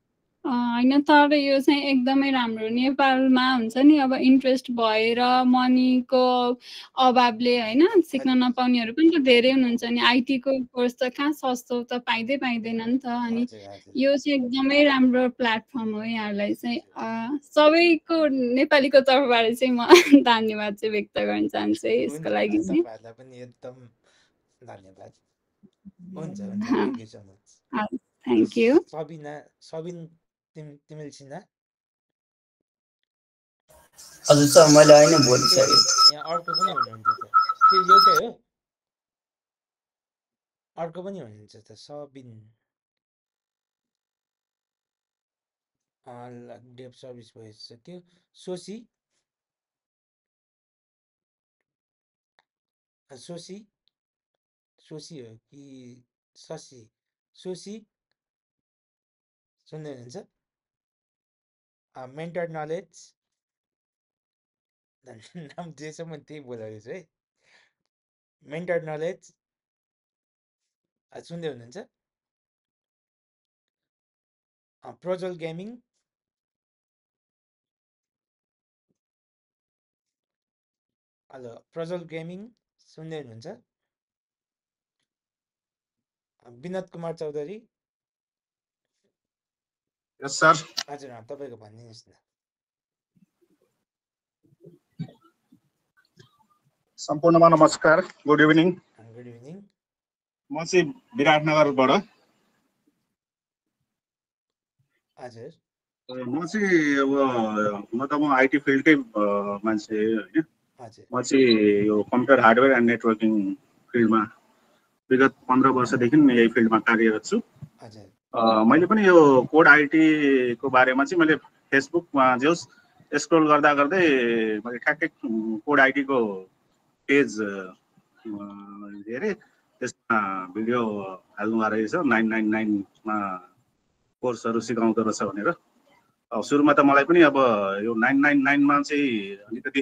होइन तर यो चाहिँ एकदमै राम्रो नेपालमा हुन्छ नि अब इन्ट्रेस्ट भएर मनीको अभावले होइन सिक्न नपाउनेहरू पनि त धेरै हुनुहुन्छ नि आइटीको कोर्स त कहाँ सस्तो त पाइँदै पाइँदैन नि त अनि यो चाहिँ एकदमै राम्रो प्लेटफर्म हो यहाँहरूलाई चाहिँ सबैको नेपालीको तर्फबाट चाहिँ म धन्यवाद चाहिँ व्यक्त गर्न चाहन्छु है यसको लागि चाहिँ पनि एकदम धन्यवाद हुन्छ हुन्छ thank you so much thank you Sabina Sabin तिमीले चिन्दा हजुर सर मैले होइन बोलिसकेँ यहाँ अर्को पनि हुनुहुन्छ त त्यो एउटै हो अर्को पनि हुनुहुन्छ त सबिन डेभ सर्भिस भइसक्यो त्यो सोसी सोसी सोसी हो कि शशी सोसी सुन्दै हुनुहुन्छ मेन्टर नलेज नाम जेसम्म त्यही बोलाउँदैछु है मेन्टर नलेज सुन्दै हुनुहुन्छ Prajwal gaming hello Prajwal gaming सुन्दै हुनुहुन्छ विनोद कुमार चौधरी यस सर हजुर तपाईँको भनिदिनुहोस् न सम्पूर्णमा नमस्कार गुड इभिनिङ गुड इभिनिङ म चाहिँ विराटनगरबाट हजुर म चाहिँ अब म त म आइटी फिल्डकै मान्छे होइन म चाहिँ यो कम्प्युटर हार्डवेयर एन्ड नेटवर्किङ फिल्डमा विगत पन्ध्र वर्षदेखि यही फिल्डमा कार्यरत छु मैले पनि यो कोड आइटीको बारेमा चाहिँ मैले फेसबुकमा जोस् स्क्रोल गर्दा गर्दै मैले ठ्याक्कै कोड आइटीको पेज हेरेँ त्यसमा भिडियो हाल्नु रहेछ नाइन नाइन नाइनमा कोर्सहरू सिकाउँदो रहेछ भनेर अब सुरुमा त मलाई पनि अब यो नाइन नाइन नाइनमा चाहिँ अलिकति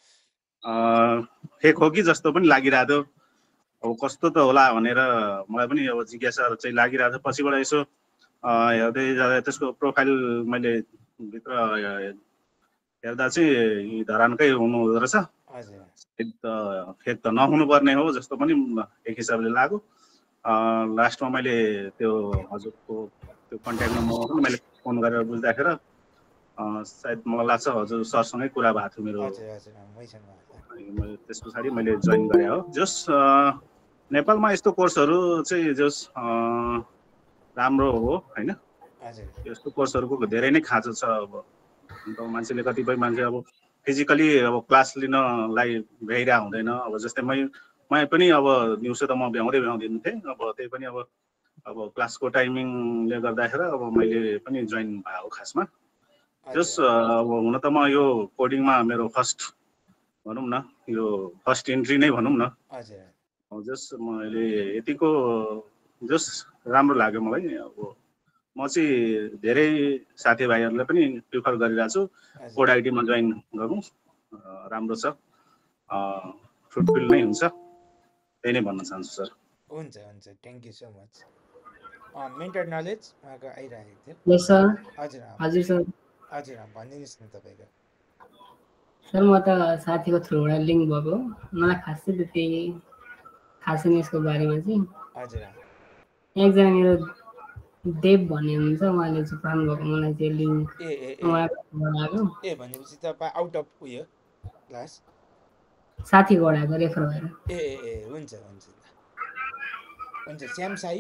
फेक हो कि जस्तो पनि लागिरहेको थियो अब कस्तो त होला भनेर मलाई पनि अब जिज्ञासा चाहिँ लागिरहेको थियो पछिबाट यसो हेर्दै जाँदा त्यसको प्रोफाइल मैले भित्र हेर्दा चाहिँ धरानकै हुनुहुँदो रहेछ फेक त नहुनु पर्ने हो जस्तो पनि एक हिसाबले लाग्यो लास्टमा मैले त्यो हजुरको त्यो कन्ट्याक्ट नम्बरमा पनि मैले फोन गरेर बुझ्दाखेरि सायद मलाई लाग्छ हजुर सरसँगै कुरा भएको थियो मेरो मैले त्यस पछाडि मैले जोइन गरेँ हो जस नेपालमा यस्तो कोर्सहरू चाहिँ जस राम्रो हो होइन यस्तो कोर्सहरूको धेरै नै खाँचो छ अब अन्त मान्छेले कतिपय मान्छे अब फिजिकली अब क्लास लिनलाई भ्याइरहेको हुँदैन अब जस्तै मै मै पनि अब दिउँसो त म भ्याउँदै भ्याउँदिनँ थिएँ अब त्यही पनि अब अब क्लासको टाइमिङले गर्दाखेरि अब मैले पनि जोइन भएको खासमा जस अब हुन त म यो कोडिङमा मेरो फर्स्ट भनौँ न यो फर्स्ट इन्ट्री नै भनौँ न जस मैले यतिको जस राम्रो लाग्यो मलाई अब म चाहिँ धेरै साथीभाइहरूलाई पनि प्रिफर गरिरहेको छु कोड आइटीमा जोइन गरौँ राम्रो छ फ्रुटफुल नै हुन्छ त्यही नै भन्न चाहन्छु सर हुन्छ हुन्छ thank you so much mentor knowledge उहाँको आइरहेको थियो सर हजुर हजुर सर हजुर भनिदिनुहोस् न तपाईँको सर म त साथीको थ्रुबाट लिङ्क भएको मलाई खासै त्यति थाहा छैन यसको बारेमा चाहिँ हजुर एकजना मेरो देव भन्ने हुनुहुन्छ उहाँले चाहिँ पाउनु भएको मलाई चाहिँ लिङ्क ए ए लाग्यो ए भनेपछि तपाईँ आउट अफ उयो क्लास साथीबाट आएको रेफर भएर ए ए ए हुन्छ हुन्छ हुन्छ श्याम साई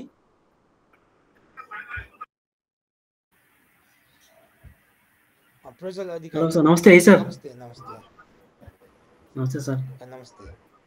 प्रज्वल अधिकारी सर नमस्ते है सर नमस्ते नमस्ते नमस्ते सर नमस्ते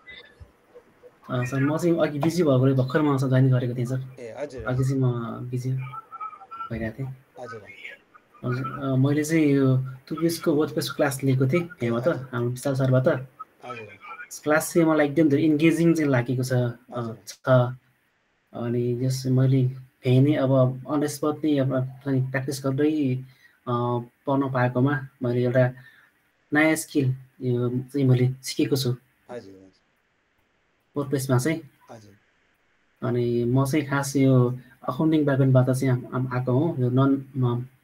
सर म चाहिँ अघि बिजी भएकोले भर्खर म जोइन गरेको थिएँ सर ए हजुर अघि चाहिँ म बिजी भइरहेको थिएँ हजुर हजुर मैले चाहिँ यो टुपिसको वर्डप्रेस क्लास लिएको थिएँ यहाँबाट हाम्रो विशाल सरबाट क्लास चाहिँ मलाई एकदम धेरै इन्गेजिङ चाहिँ लागेको छ अनि जस मैले फेरि नै अब अन द स्पट नै अब प्र्याक्टिस गर्दै पढ्न पाएकोमा मैले एउटा नयाँ स्किल यो चाहिँ मैले सिकेको छु वर्डप्रेसमा चाहिँ अनि म चाहिँ खास यो अकाउन्टिङ ब्याकग्राउन्डबाट चाहिँ आएको हुँ यो नन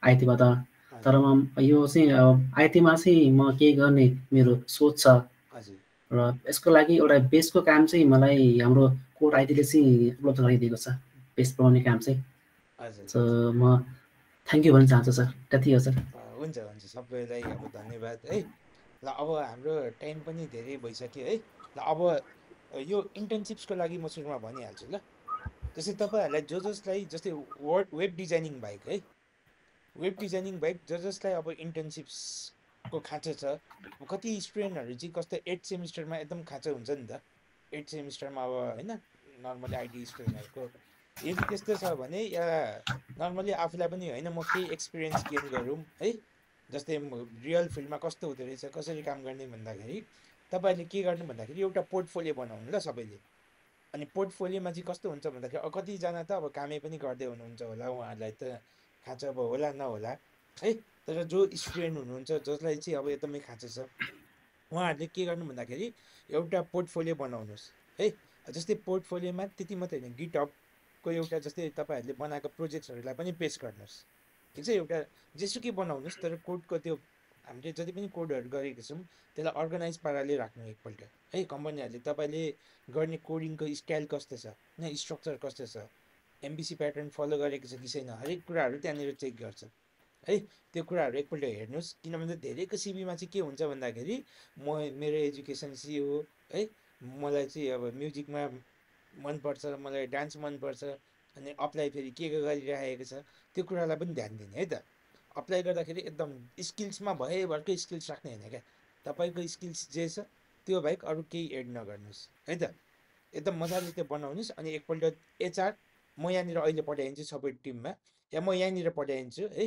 आइटीबाट। तर म यो चाहिँ अब आइटीमा चाहिँ म केही गर्ने मेरो सोच छ र यसको लागि एउटा बेसको काम चाहिँ मलाई हाम्रो कोड आइटीले चाहिँ उपलब्ध गराइदिएको छ, बेस बनाउने काम चाहिँ। सो म थ्याङ्क यू भन्न चाहन्छु सर। त्यति हो सर। हुन्छ हुन्छ, सबैलाई अब धन्यवाद है। ल अब हाम्रो टाइम पनि धेरै भइसक्यो है। ल अब यो इन्टर्नसिप्सको लागि म सुरुमा भनिहाल्छु ल। जस्तै तपाईँहरूलाई जो जसलाई जस्तै वर्ड वेब डिजाइनिङ बाहेक है, वेब डिजाइनिङ बाहेक जो जसलाई अब इन्टर्नसिप्सको खाँचो छ, कति स्टुडेन्टहरू चाहिँ कस्तो एट सेमिस्टरमा एकदम खाँचो हुन्छ नि त, एट सेमिस्टरमा अब होइन नर्मली आइटी स्टुडेन्टहरूको। यदि त्यस्तो छ भने या नर्मली आफूलाई पनि होइन म केही एक्सपिरियन्स गेन गरौँ है, जस्तै रियल फिल्डमा कस्तो हुँदो रहेछ, कसरी काम गर्ने भन्दाखेरि तपाईँहरूले के गर्नु भन्दाखेरि एउटा पोर्टफोलियो बनाउनु ल सबैले। अनि पोर्टफोलियोमा चाहिँ कस्तो हुन्छ भन्दाखेरि कतिजना त अब कामै पनि गर्दै हुनुहुन्छ होला, उहाँहरूलाई त खाँचो अब होला नहोला है, तर जो स्टुडेन्ट हुनुहुन्छ जसलाई चाहिँ अब एकदमै खाँचो छ, उहाँहरूले के गर्नु भन्दाखेरि एउटा पोर्टफोलियो बनाउनुहोस् है। जस्तै पोर्टफोलियोमा त्यति मात्रै होइन, गिटहबको एउटा जस्तै तपाईँहरूले बनाएको प्रोजेक्ट्सहरूलाई पनि पेस गर्नुहोस्, ठिक छ। एउटा जेसुकै बनाउनुहोस्, तर कोडको त्यो हामीले जति पनि कोडहरू गरेको छौँ त्यसलाई अर्गनाइज पाराले राख्नु एकपल्ट है। कम्पनीहरूले तपाईँले गर्ने कोडिङको स्टाइल कस्तो छ, होइन स्ट्रक्चर कस्तो छ, एमबिसी प्याटर्न फलो गरेको छ कि छैन, हरेक कुराहरू त्यहाँनिर चेक गर्छ है। त्यो कुराहरू एकपल्ट हेर्नुहोस्, किनभने धेरैको सिबीमा चाहिँ के हुन्छ भन्दाखेरि म मेरो एजुकेसन चाहिँ हो है, मलाई चाहिँ अब म्युजिकमा मनपर्छ, मलाई डान्स मनपर्छ, अनि अप्लाई फेरि के गरिरहेको छ त्यो कुरालाई पनि ध्यान दिने है त। अप्लाई गर्दाखेरि एकदम स्किल्समा भएभरकै स्किल्स राख्ने होइन क्या, तपाईँको स्किल्स जे छ त्यो बाहेक अरू केही एड नगर्नुहोस् है त। एकदम मजाले त्यो बनाउनुहोस्। अनि एकपल्ट एचआर म यहाँनिर अहिले पठाइदिन्छु सबै टिममा, या म यहाँनिर पठाइदिन्छु है,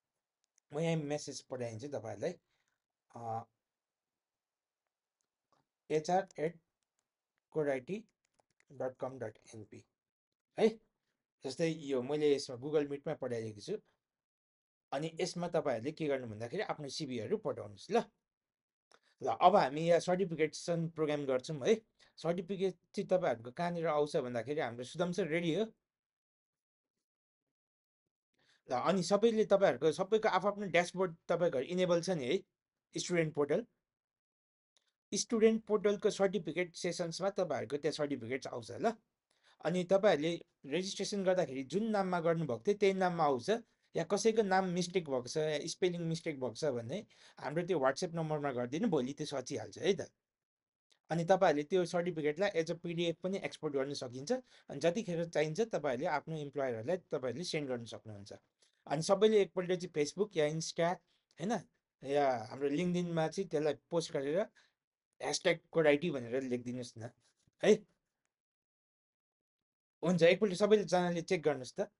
म यहाँ मेसेज पठाइदिन्छु तपाईँहरूलाई HR at Codeit dot com dot NP है। जस्तै यो मैले यसमा गुगल मिटमा पठाइदिएको छु। अनि यसमा तपाईँहरूले के गर्नु भन्दाखेरि आफ्नो सिबीहरू पठाउनुहोस् ल। ल अब हामी यहाँ सर्टिफिकेसन प्रोग्राम गर्छौँ है। सर्टिफिकेट चाहिँ तपाईँहरूको कहाँनिर आउँछ भन्दाखेरि हाम्रो सुदाम सर रेडी हो ल। अनि सबैले तपाईँहरूको सबैको आफ्नो ड्यासबोर्ड तपाईँको इनेबल छ नि है, स्टुडेन्ट पोर्टल। स्टुडेन्ट पोर्टलको सर्टिफिकेट सेसन्समा तपाईँहरूको त्यहाँ सर्टिफिकेट्स आउँछ ल। अनि तपाईँहरूले रेजिस्ट्रेसन गर्दाखेरि जुन नाममा गर्नुभएको थियो त्यही नाममा आउँछ, या कसैको नाम मिस्टेक भएको छ या स्पेलिङ मिस्टेक भएको छ भने हाम्रो त्यो वाट्सएप नम्बरमा गरिदिनु, भोलि त्यो सचिहाल्छ है त। अनि तपाईँहरूले त्यो सर्टिफिकेटलाई एज अ पिडिएफ पनि एक्सपोर्ट गर्न सकिन्छ। अनि जतिखेर चाहिन्छ तपाईँहरूले आफ्नो इम्प्लोयरहरूलाई तपाईँहरूले सेन्ड गर्न सक्नुहुन्छ। अनि सबैले एकपल्ट चाहिँ फेसबुक या इन्स्टा होइन या हाम्रो लिङ्कडिनमा चाहिँ त्यसलाई पोस्ट गरेर ह्यासट्याग कोडाइटी भनेर लेखिदिनुहोस् न है। हुन्छ, एकपल्ट सबैले जनाले चेक गर्नुहोस् त।